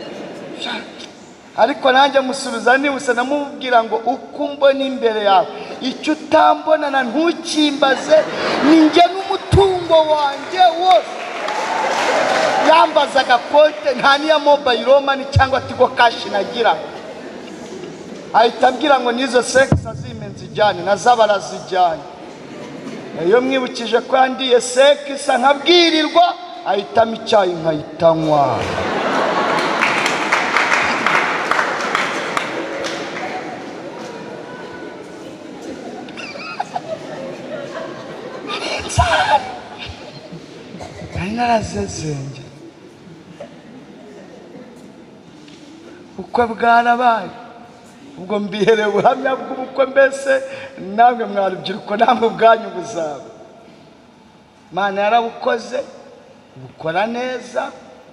ariko nanjye musubiza nibuse namubwira ngo uko mbona imbere yawe icyo utambona na ntukimbaze, ninjye n'umutungo wanjye wose. Yambazaga konti nta niya mobile money cyangwa Tigo Cash nagira. Ahita ambwira ngo nizo senke azimenze ijyane nazabara zijyane. Iyo mwibukije ko yandiye seke isa nkabwirirwa, ahitamo icyayi nkahitanywa. Nari narazezenge, ubukwe bwarabaye. Ubwo mbihere ubuhamya bw'ubukwe, mbese namwe mwarubyiruko namwe ubwanyu buzaba. Imana yarabukoze bukora neza.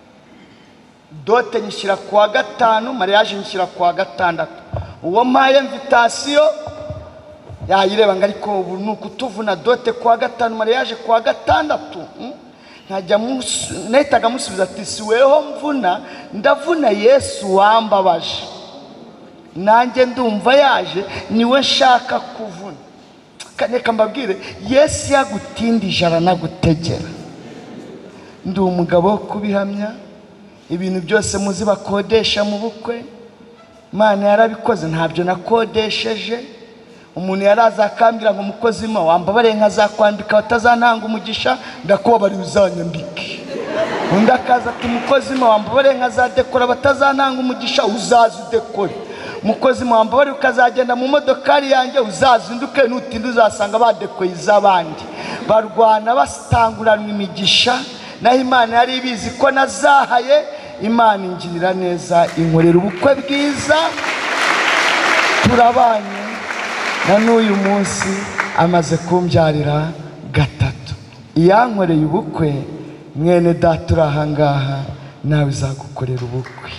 Dote nyishyira kuwa gatanu, mariage nyishyira kuwa gatandatu. Uwo mpaye invitation yayireba ngo ariko ubu nuko tuvuna dote kuwa gatanu, mariage kuwa gatandatu. Nkajya nahitaga musubiza ati siweho mvuna, ndavuna Yesu wambabaje, nanjye ndumva yaje niwe nshaka kuvuna. Kaneka mbabwire, Yesu yagutindije aranagutegera. Ndi umugabo wo kubihamya. Ibintu byose muzi bakodesha mu bukwe, Imana yarabikoze, ntabyo nakodesheje. Umuntu yaraza akambira ngo mukozi ma wambabare nkazakwambika batazantanga umugisha, ndakubabari uzanyambike. Undi akaza ati mukozi ma wambabare nkazadekora batazantanga umugisha, uzaza udekore. Mukozi ma wambabare ukazagenda mu modokari yanjye, uzazinduke nutinda uzasanga badekoye iz'abandi. Barwana bastanguranwa imigisha, naho Imana yari ibizi ko nazahaye. Imana ingirira neza, inkorera ubukwe bwiza, turabanye na n'uyu munsi amaze kumbyarira gatatu. Iyankoreye ubukwe mwene data uri aha ngaha, nawe izagukorera ubukwe.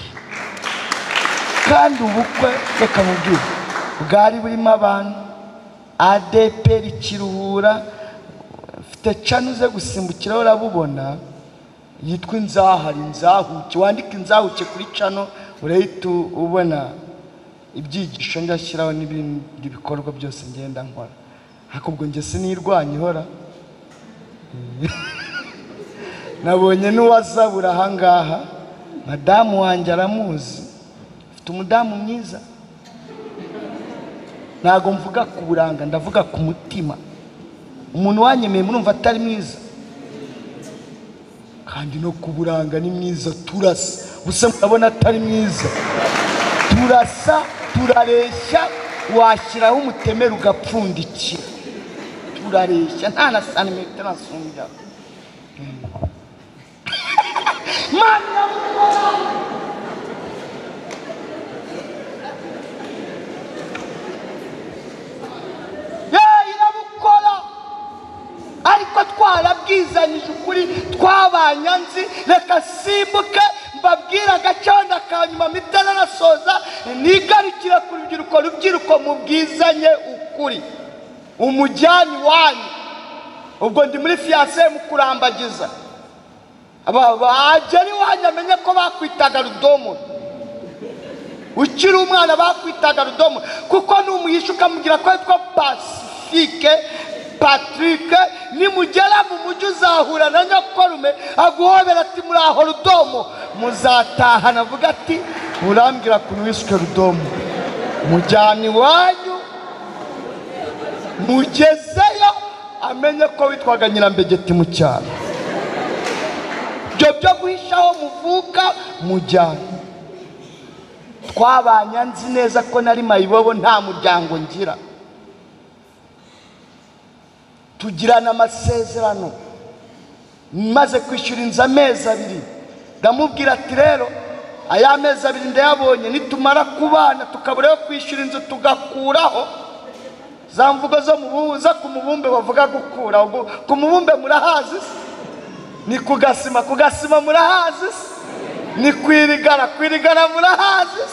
Kandi ubukwe reka mubwire bwari burimo abantu A D P R Kiruhura, mfite channel uze gusimbukiraho urabubona, yitwa Inzahari Inzahuke. Wandika Inzahuke kuri channel urahita ubona ibyigisho njyashyiraho n'ibindi bikorwa byose ngenda nkora. Hakubwo nge sinirwanya ihora. Nabonye n'uwazabura aha ngaha, madamu wanjye aramuzi, mfite umudamu mwiza. Ntago mvuga ku buranga, ndavuga ku mutima. Umuntu wanyemeye murumva atari mwiza, kandi no kuburanga ni mwiza. Turasa gusa murabona atari mwiza. Turasa turareshya, washyiraho umutemera ugapfundikira. Turareshya nta na santimetero asumbya. Mana ariko twarabwizanyije ukuri, twabanyanzi. Reka simbuke mbabwira agacyonda kanyuma mitana nasoza, nigarukira ku rubyiruko. Rubyiruko mubwizanye ukuri, umujyani wanyu. Ubwo ndi muri fiancé mu kurambagiza, aba bajeri wanyu amenye ko bakwitaga Rudomo. Ukiri umwana bakwitaga Rudomo, kuko n'umuhisha ukamugira ko yitwa Pacifique Patrick. Nimugera mu mujyi uzahura na nyokorume aguhobera ati muraho Rudomo, muzataha. Navuga ati urambwira kuntu wiswe Rudomo, mujyani wanyu mugezeyo amenye ko witwaga Nyirambegeti mu cyaro. Byo byo guhishaho muvuka mujyani. Twabanyanzi neza ko nari mayibobo nta muryango ngira. Tugirana amasezerano, maze kwishyura inzu amezi abiri. Ndamubwira ati rero aya mezi abiri ndayabonye, nitumara kubana tukabura yo kwishyura inzu tugakuraho za mvugo zo mubuza ku mubumbe bavuga gukura. Ku mubumbe murahazi, ni kugasima. Kugasima murahazi, ni kwirigara. Kwirigara murahazi.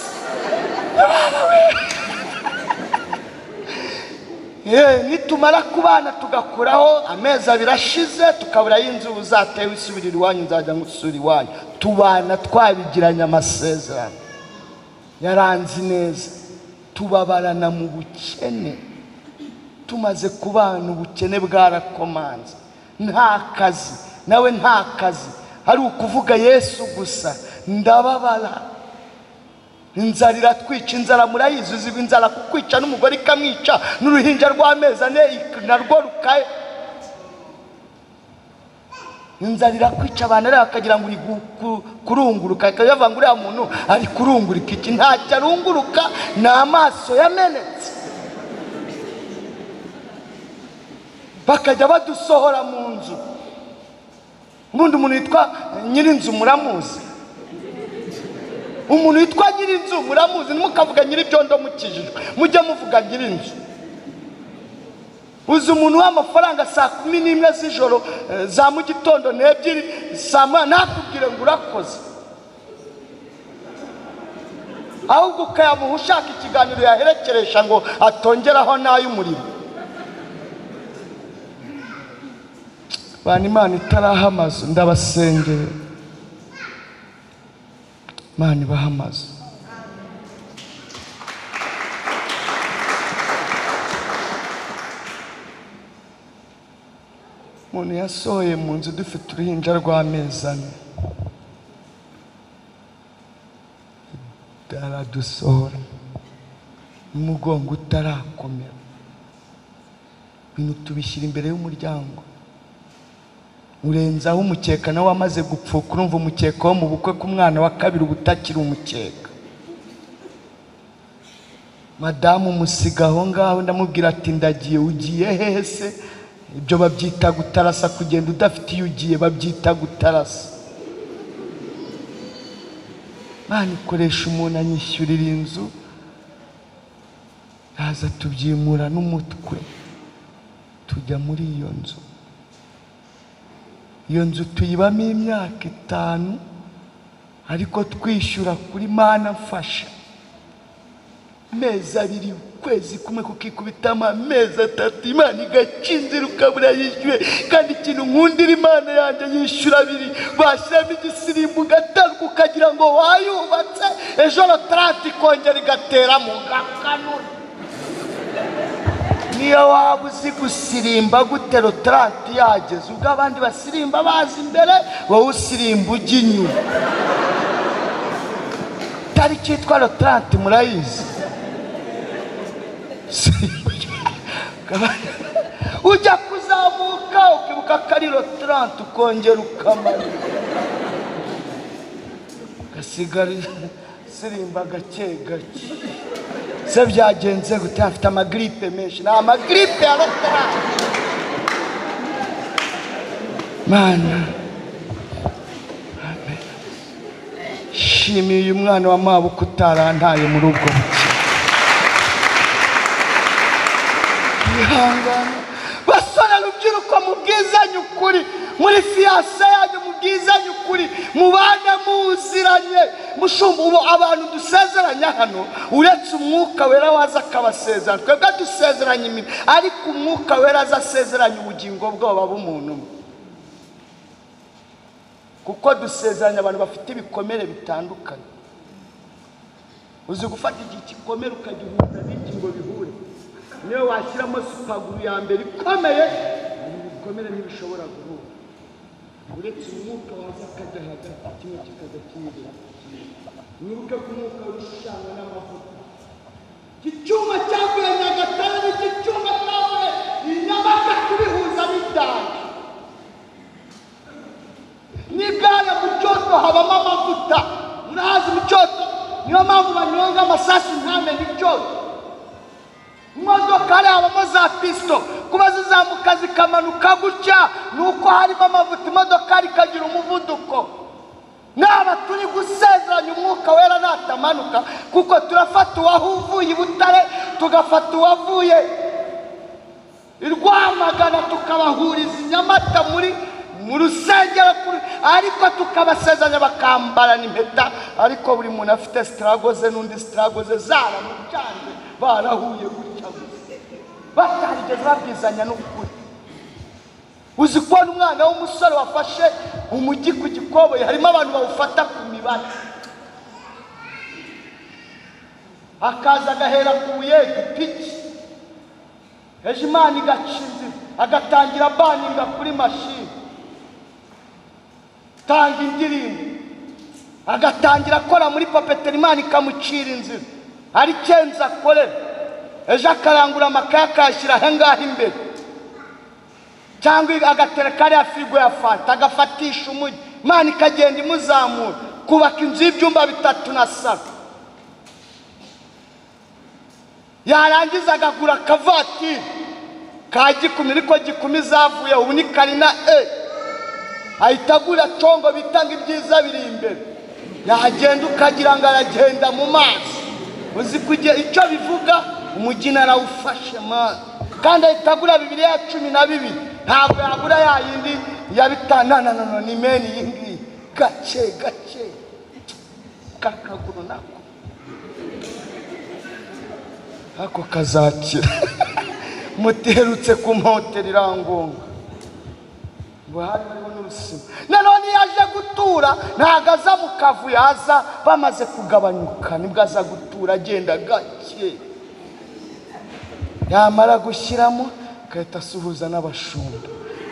Eh, nitumara kubana tugakuraho amezi abiri ashize tukabura y'inzu uzatewe isubirira iwanyu, nzajya ngusura iwanyu. Tubana twabigiranye amasezerano, yaranzi neza. Tubabarana mu bukene, tumaze kubana ubukene bwarakomanze. Nta kazi, nawe nta kazi, hari ukuvuga Yesu gusa. Ndababara, inzara iratwica. Inzara murayizi, uzi inzara kukwica n'umugore ikamwica, n'uruhinja rw'amezi ane narwo rukaye. Inzara irakwica abantu rero bakagira ngo uri kurunguruka, akavuga ngo uriya muntu ari kurungurika iki? Ntacyo arunguruka, ni amaso yamenetse. Bakajya badusohora mu nzu. Ubundi umuntu yitwa Nyirinzu muramuzi? Umuntu yitwa Nyirinzu muramuzi? Ntimukavuga Nyiribyondo mukijijwe, mujye muvuga Nyirinzu. uzi umuntu w'amafaranga saa kumi n'imwe z'ijoro za mu gitondo n'ebyiri saa moya nakubwire ngo urakoze, ahubwo ukayamuha ushaka ikiganiro yaherekeresha ngo atongeraho n'ay'umuriro. Bana Imana itaraha amazu ndabasengera, Imana ibaha amazu. Umuntu yasohoye mu nzu dufite uruhinja rw'amezi ane, aradusohora umugongo utarakomera, ibintu tubishyira imbere y'umuryango, urenzaho umukeka nawe wamaze gupfuka, urumva umukeka wo mu bukwe k'umwana wa kabiri ubutakiri umukeka. Madamu musiga aho ngaho, ndamubwira ati ndagiye. Ugiye hehe se? Ibyo babyita gutarasa, kugenda udafite iyo ugiye babyita gutarasa. Imana ikoresha umuntu anyishyurira inzu, yaza tubyimura n'umutwe tujya muri iyo nzu. Iyo nzu tuyibamo imyaka itanu, ariko twishyura kuri Mana mfasha mezi abiri, ukwezi kumwe kukikubitamo amezi atatu, Imana igakinzira ukabura yishyuye. Kandi ikintu nkundira Imana yanjye, yishyura abiri, bashyiramo igisirimbo ugatarwa ukagira ngo wayubatse, ejo rotarante ikongera igatera mu gakanuni. Niyo waba uzi gusirimba gute rotarante yageze, ubwo abandi basirimba bazi imbere, wowe usirimba ujya inyuma. Tariki yitwa rotarante murayizi? Ujya kuzamuka ukibuka ko ari rotarante, ukongera ukamara, ugasigara sirimba gake gake. Se byagenze gute? Afite amagripe menshi, na amagripe ya rotarante. Mana shimiye uyu mwana wa maboko utarantaye muri ubwo buke. Ihangane basore rubyiruko, mubwizanye ukuri muri fiyanse yanyu, mubwizanye ukuri, mubana muziranye. Mushumba ubu abantu dusezeranya hano, uretse umwuka wera waza akabasezeranya, twebwe dusezeranya imirimo, ariko umwuka wera aza asezeranya ubugingo bwabo bw'umuntu, kuko dusezeranya abantu bafite ibikomere bitandukanye. Uzi gufata iki gikomere ukagihuza n'ingingo bihure, niyo washyiramo supaguru ya mbere ikomeye, ibikomere ntibishobora guhura. Uretse umwuka waza akajya hagati, kimwe kikajya kimwe. Mwibuke ko umwuka urushushanywa n'amavuta. Iki cyuma cyavuye Nyagatare n'iki cyuma cyavuye i Nyamata, kubihuza bidanje. N'igare mu cyoto habamo amavuta, murahazi mu cyoto, niyo mpamvu banyonga amasasi ntamenye icyoto. Imodoka hari habamo za pisto, kuba zizamuka zikamanuka gutya nuko harimo amavuta, imodoka ikagira umuvuduko. Naba turi gusezeranya umwuka wera natamanuka, kuko turafata uwahuvuye Butare, tugafata uwavuye i Rwamagana, tukabahuriza i Nyamata muri mu rusengero, ariko tukabasezeranya bakambarana impeta, ariko buri muntu afite struggle ze n'undi struggle ze zaramucanze, barahuye gutya batarigeze babwizanya n'ukuri. Uzi kubona umwana w'umusore wafashe umujyi ku gikoboye, harimo abantu bawufata ku mibare, akaza agahera ku buye gipiki, ejo Imana igacinze agatangira baninga kuri mashini, tanga indirimbo, agatangira akora muri papeteri, Imana ikamucira inzira, ari kenza akorera, ejo akarangura amakaye akayashyira aho ngaho imbere, cyangwa agatereka ariya firigo ya fanta agafatisha umujyi, Imana ikagenda imuzamura, kubaka inzu y'ibyumba bitatu na salo. Yarangiza agagura akavatiri ka gikumi, ariko gikumi zavuye ubu ni karina e, ahita agura congo bitanga ibyiza biri imbere. Yagenda ukagira ngo aragenda mu mazi. Uzi kugira icyo bivuga, umujyi narawufashe Mana. kandi ahita agura Bibiliya ya cumi na bibiri, ntabwo yagura ya yindi ya bitanu. No no no, ni meni iyi ngiyi, gake gake kakaguru nako ako kazakira. Muterutse ku mpoteri Rangonga buhari bariho n'urusima. Nanone yaje gutura ntago aza mu kavu, yaza bamaze kugabanyuka nibwo aza gutura agenda gake, yamara gushyiramo agahita asuhuza n'abashumba.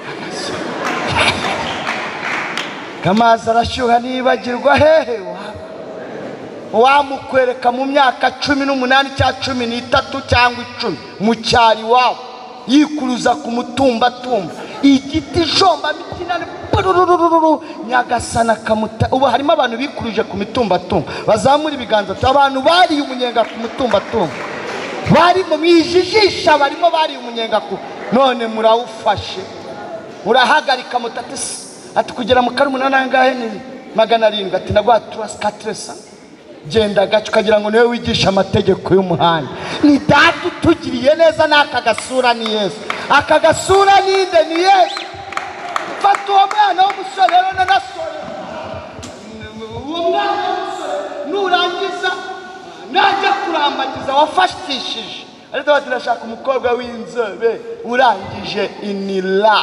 Kamazi arashyuha nibagirwa hehe wamukwereka mu myaka cumi n'umunani cya cumi n'itatu cyangwa icumi mu cyari wawe yikuruza ku mutumba tumba igiti jomba mitinane Nyagasana kamuta. Ubu harimo abantu bikuruje ku mitumba tumba bazamura ibiganza, abantu bari umunyenga ku mutumba tumba bari mu mijijisha, barimo bari umunyenga ku. None murawufashe urahagarika mutatisi ati kugera mu karumuna nangahe ni magana arindwi, ati nagwa turaskatresa genda gacu kagira ngo niwe wigisha amategeko y'umuhanda. Ni data utugiriye neza, n'aka gasura ni Yesu, aka gasura ninde ni Yesu. Fata uwo mwana w'umusore rero nanasore, uwo mwana w'umusore nurangiza najya kurambagiza wafashishije, ariko bati ndashaka umukobwa w'inzobe urangije inira.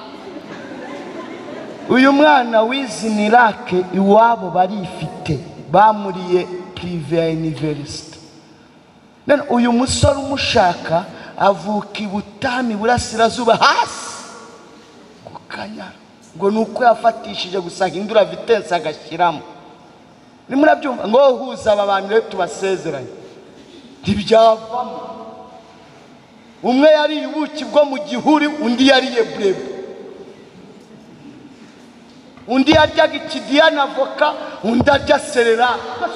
Uyu mwana w'izinirake iwabo barifite, bamuriye prive ya university. None uyu musore umushaka avuka ibutami burasirazuba hasi kukanya, ngo nuko yafatishije gusa hindura vitesse agashyiramo. Ni murabyumva ngo huza aba bantu rero tubasezeranye ntibyavamo. Umwe yari ubuki bwo mu gihuri, undi yariye brebe, undi yaryaga ikidiya na voka, undi arya serera.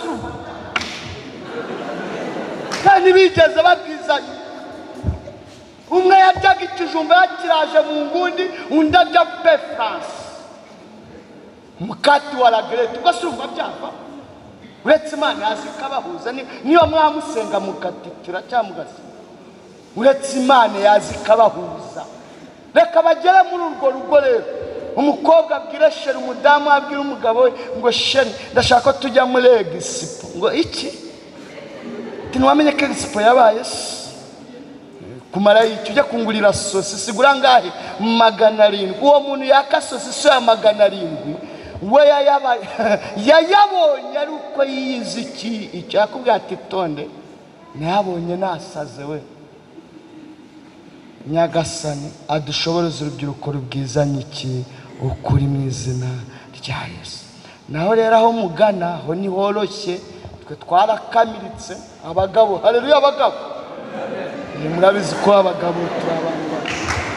Kandi bigeze babwizanye, umwe yaryaga ikijumba yakiraje mu ngundi, undi arya pe France umukati wa lagrete. Ugasumva byava uretse Imana yazi kabahuza, niyo mwamusenga mugatitira cyangwa mugasi, uretse Imana yazi kabahuza. Reka bagere muri urwo rugo rero, umukobwa abwira sheri, umudamu abwira umugabo we ngo sheri ndashaka ko tujya muri Expo. Ngo iki? Tinwamenye ko Expo yabaye kumara iki ujya kungurira sosisi gura ngahe magana arindwi. Uwo muntu yaka sosisi ya magana arindwi we yayabaye yayabonye ari uko yiyizi iki icyakubwira ati tonde nabonye nasaze we. Nyagasani adushoboreze urubyiruko rubwizanye iki ukuri mu izina rya Yesu. Naho rero aho mugana ho ni horoshye, twe twarakamiritse abagabo. Haleluya abagabo, murabizi ko abagabo turabanga.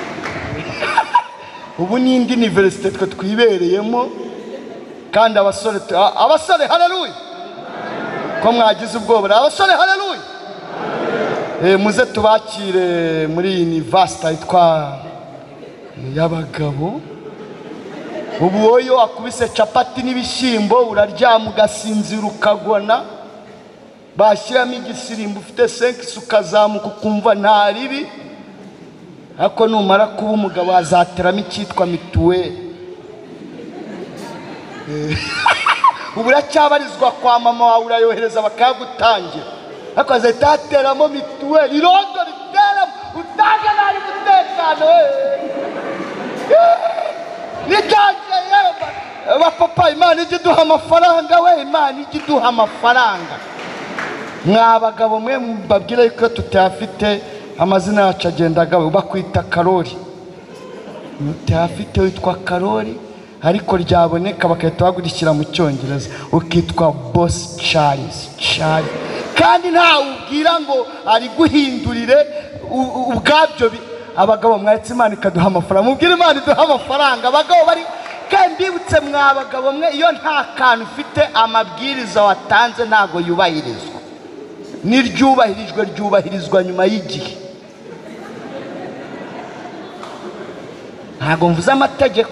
Ubu ni indi university twe twibereyemo, kandi abasore abasore haleluya ko mwagize ubwoba abasore haleluya. Eh muze tubakire muri university yitwa y'abagabo. Ubu oyo akubise capati n'ibishyimbo uraryama ugasinzira ukagona, bashyiramo igisirimbo ufite senkisi ukazamuka ukumva nta ribi, ariko numara kuba umugabo azateramo icyitwa mituweli. Ubu uracyabarizwa kwa mama wawe urayohereza bakayagutangira, ariko azahita ateramo mituweli, irondo riteramo utanga nari umutekano. Niganje yewe bapapa, Imana ijye duha amafaranga we, Imana ijye duha amafaranga. Mwabagabo mwe mbabwire ko tutafite amazina yacu agendaga bakwita Karoli, tutafite witwa Karoli, ariko ryaboneka bakahita bagurikira mu Cyongereza ukitwa Boss Charles Charles. Kandi nta ubwira ngo ari guhindurire ubwabyo. Abagabo mwatse Imana ikaduha amafaranga, mubwire Imana iduha amafaranga. Abagabo bari kandi bibutse mwabagabo mwe, iyo nta kantu ufite amabwiriza watanze ntago yubahirizwa. Niryubahirijwe ryubahirizwa nyuma y'igihe. Ntago mvuze amategeko.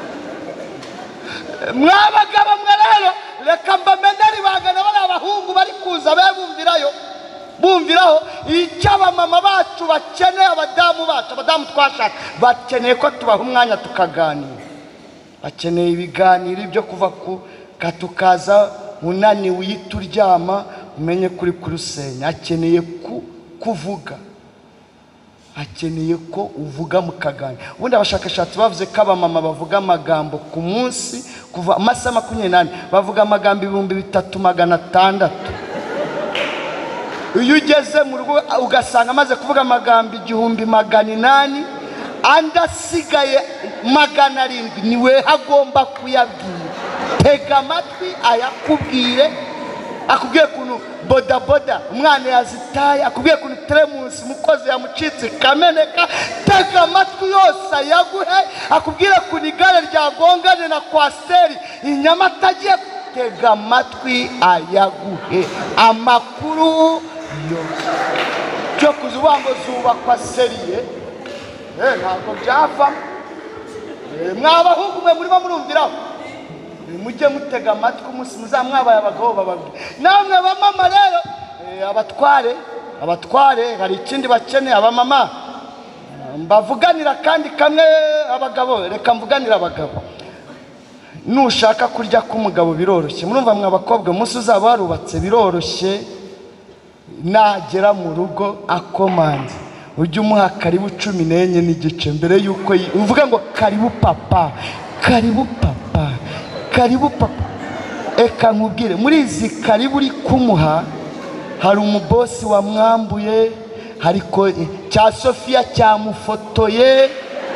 Mwabagabo mwe rero reka mbamenere bagana bari abahungu bari kuza be bumvirayo bumviraho icyo abamama bacu bakeneye, abadamu bacu, abadamu twashatse bakeneye ko tubaha umwanya tukaganira. Bakeneye ibiganiro byo kuva ku katukaza unaniwe uhita uryama umenye kuri kurusenya. Akeneye ku kuvuga, akeneye ko uvuga mukaganira. Ubundi abashakashatsi bavuze ko abamama bavuga amagambo ku munsi kuva amasaha makumyabiri n'ane bavuga amagambo ibihumbi bitatu magana atandatu. Iyo ugeze mu rugo ugasanga amaze kuvuga amagambo igihumbi magana inani, andi asigaye magana arindwi niwe agomba kuyabwira. Tega amatwi ayakubwire, akubwiye kuntu bodaboda umwana yazitaye, akubwiye kuntu teremusi umukozi yamucitse kameneka. Tega amatwi yose ayaguhe, akubwire kuntu igare ryagongane na kwasiteri inyama atagiye. Tega amatwi ayaguhe amakuru yose. Cyo kuzuba ngo zubakwa seriye eh ntabwo byava. Mwabahungu mwe murimo murumviraho, mujye mutega amatwi umunsi muzamwabaye abagabo bababwira. Namwe bamama rero abatware abatware hari ikindi bakeneye. Abamama mbavuganira kandi kamwe, abagabo reka mvuganira abagabo. Nushaka kurya k'umugabo biroroshye. Murumva mwe abakobwa umunsi uzaba warubatse biroroshye, nagera mu rugo akomanze ujye umuha karibu cumi n'enye n'igice mbere yuko uvuga ngo karibu papa, karibu papa, karibu papa. Eka nkubwire muri izi karibu uri kumuha hari umubosi wamwambuye, hariko cya Sofia cyamufotoye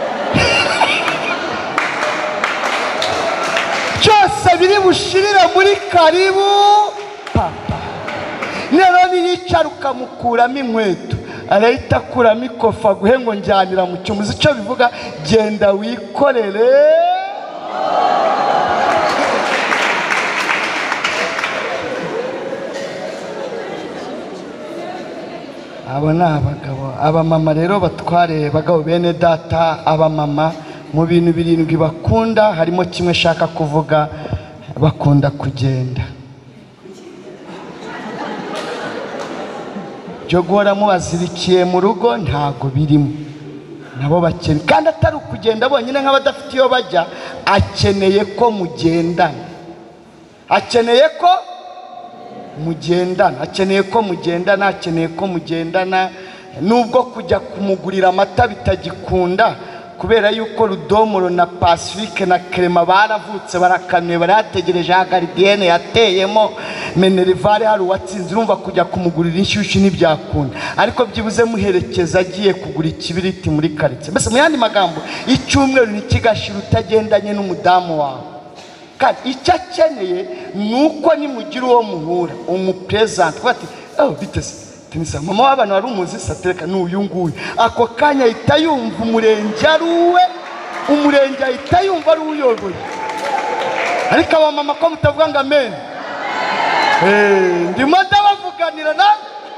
cyose biri bushirire muri karibu papa. Nero niyicara ukamukuramo inkweto arahita akuramo ikofa guhe ngo njyanira mu cyumba. Uzi icyo bivuga? Genda wikorere. Abo ni abagabo. Abamama rero batware bagabo bene data, abamama mu bintu birindwi bakunda harimo kimwe shaka kuvuga, bakunda kugenda. Byo guhora mubazirikiye mu rugo ntago birimo. Nabo bakene kandi atari ukugenda bonyine nk'abadafite iyo bajya, akeneye ko mugendana, akeneye ko mugendana, akeneye ko mugendana, akeneye ko mugendana. Nubwo kujya kumugurira amata bitagikunda kubera yuko Rudomoro na Pacifique na Clement baravutse barakanuye barategereje Gardienne yateyemo Minervale hari uwatsinze. Urumva kujya kumugurira inshyushyu ntibyakunda, ariko byibuze muherekeza agiye kugura ikibiriti muri karitsiye. Mbese mu yandi magambo icyumweru ntikigashira utagendanye n'umudamu wawe. Kandi icyo akeneye nuko nimugira uwo muhura umupresent bati oh bitese tinisa mama w'abana wari umuzi satereka n'uyu nguyu, ako kanya ahita yumva umurenge ari uwe, umurenge ahita yumva ari uyoboye. Ariko abamama ko mutavuga ngo amen? Eh ndimo ndabavuganira na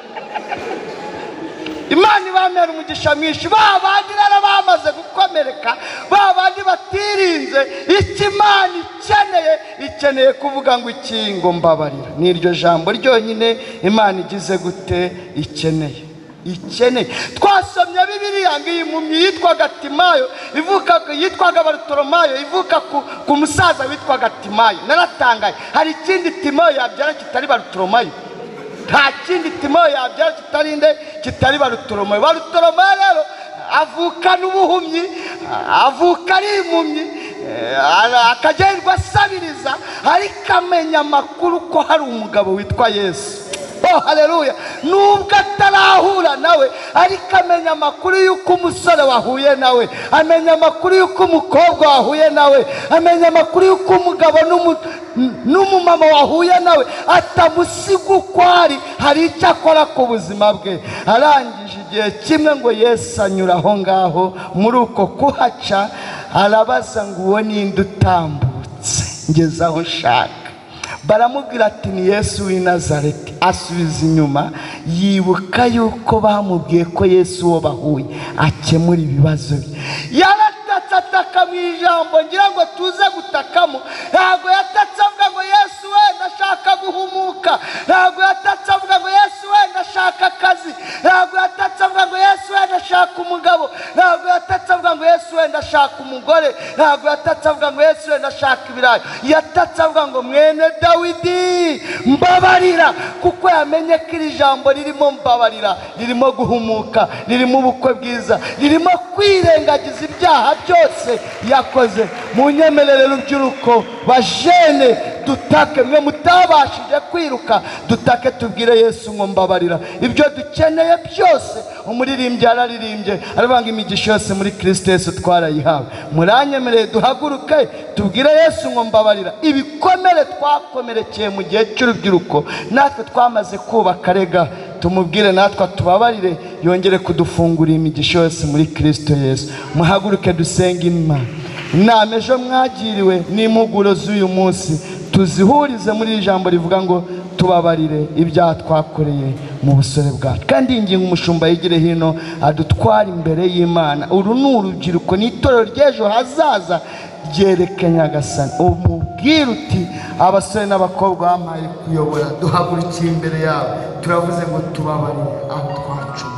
Imana ibamera umugisha mwinshi. Babandi rero bamaze gukomereka, babandi batirinze, ikimana ikeneye ikeneye kuvuga ngo ikingo mbabarira. Ni iryo jambo ryonyine Imana igize gute ikeneye, ikeneye. Twasomye Bibiliya ngo iyi mpumyi yitwaga Timayo, ivuka yitwaga Barutolomayo, ivuka ku, ku musaza witwaga Timayo. Naratangaye, hari ikindi Timayo yabyara kitari Barutolomayo? Nta kindi Timayo yabyara kitari nde kitari Barutolomayo. Barutolomayo rero avuka n'ubuhumyi, avuka ari impumyi, akagerwa asabiriza, ariko amenya amakuru ko hari umugabo witwa Yesu. Oh haleluya. Nubwo atarahura nawe ariko amenya amakuru yuko umusore wahuye nawe, amenya amakuru yuko umukobwa wahuye nawe, amenya amakuru yuko umugabo n'umumama wahuye nawe, atamusiga uko ari, hari icyo akora ku buzima bwe. Arangije igihe kimwe ngo Yesu anyura aho ngaho, muri uko kuhaca arabaza ngo uwo ninde utambutse ngeze aho nshaka. Baramubwira ati ni Yesu w'i Nazareti. Asubiza inyuma yibuka yuko bamubwiye ko Yesu wo bahuye akemura ibibazo bye. Yaratatse ataka mu ijambo ngira ngo tuze gutakamo, ntabwo yatatse avuga ngo Yesu we ndashaka guhumuka kwiruka, ntabwo yatatse avuga ngo Yesu wenda ashaka akazi, ntabwo yatatse avuga ngo Yesu wenda ashaka umugabo, ntabwo yatatse avuga ngo Yesu wenda ashaka umugore, ntabwo yatatse avuga ngo Yesu wenda ashaka ibirayi. Yatatse avuga ngo mwene Dawidi mbabarira, kuko yamenye ko iri jambo ririmo mbabarira, ririmo guhumuka, ririmo ubukwe bwiza, ririmo kwirengagiza ibyaha byose yakoze. Munyemerere rubyiruko bajene, dutake mwe mutabashije kwiruka, dutake tubwire Yesu ngo mbabarira ibyo dukeneye byose. Umuririmbyi araririmbye aravuga ngo imigisha yose muri Kristo Yesu twarayihawe. Muranyemereye duhaguruke tubwire Yesu ngo mbabarira ibikomere twakomerekeye mu gihe cy'urubyiruko, natwe twamaze kubaka rega, tumubwire natwe tubabarire, yongere kudufungurira imigisha yose muri Kristo Yesu. Muhaguruke dusenge Imana. Inama ejo mwagiriwe n'impuguro z'uyu munsi tuzihurize muri iri jambo rivuga ngo tubabarire ibyaha twakoreye mu busore bwacu. Kandi ingingo umushumba yigire hino adutwara imbere y'Imana. Uru ni urubyiruko, ni itorero ry'ejo hazaza ryereke Nyagasani. Umubwire uti abasore n'abakobwa bampaye kuyobora, duhagurukiye imbere yawe, turavuze ngo tubabarire aho twacu.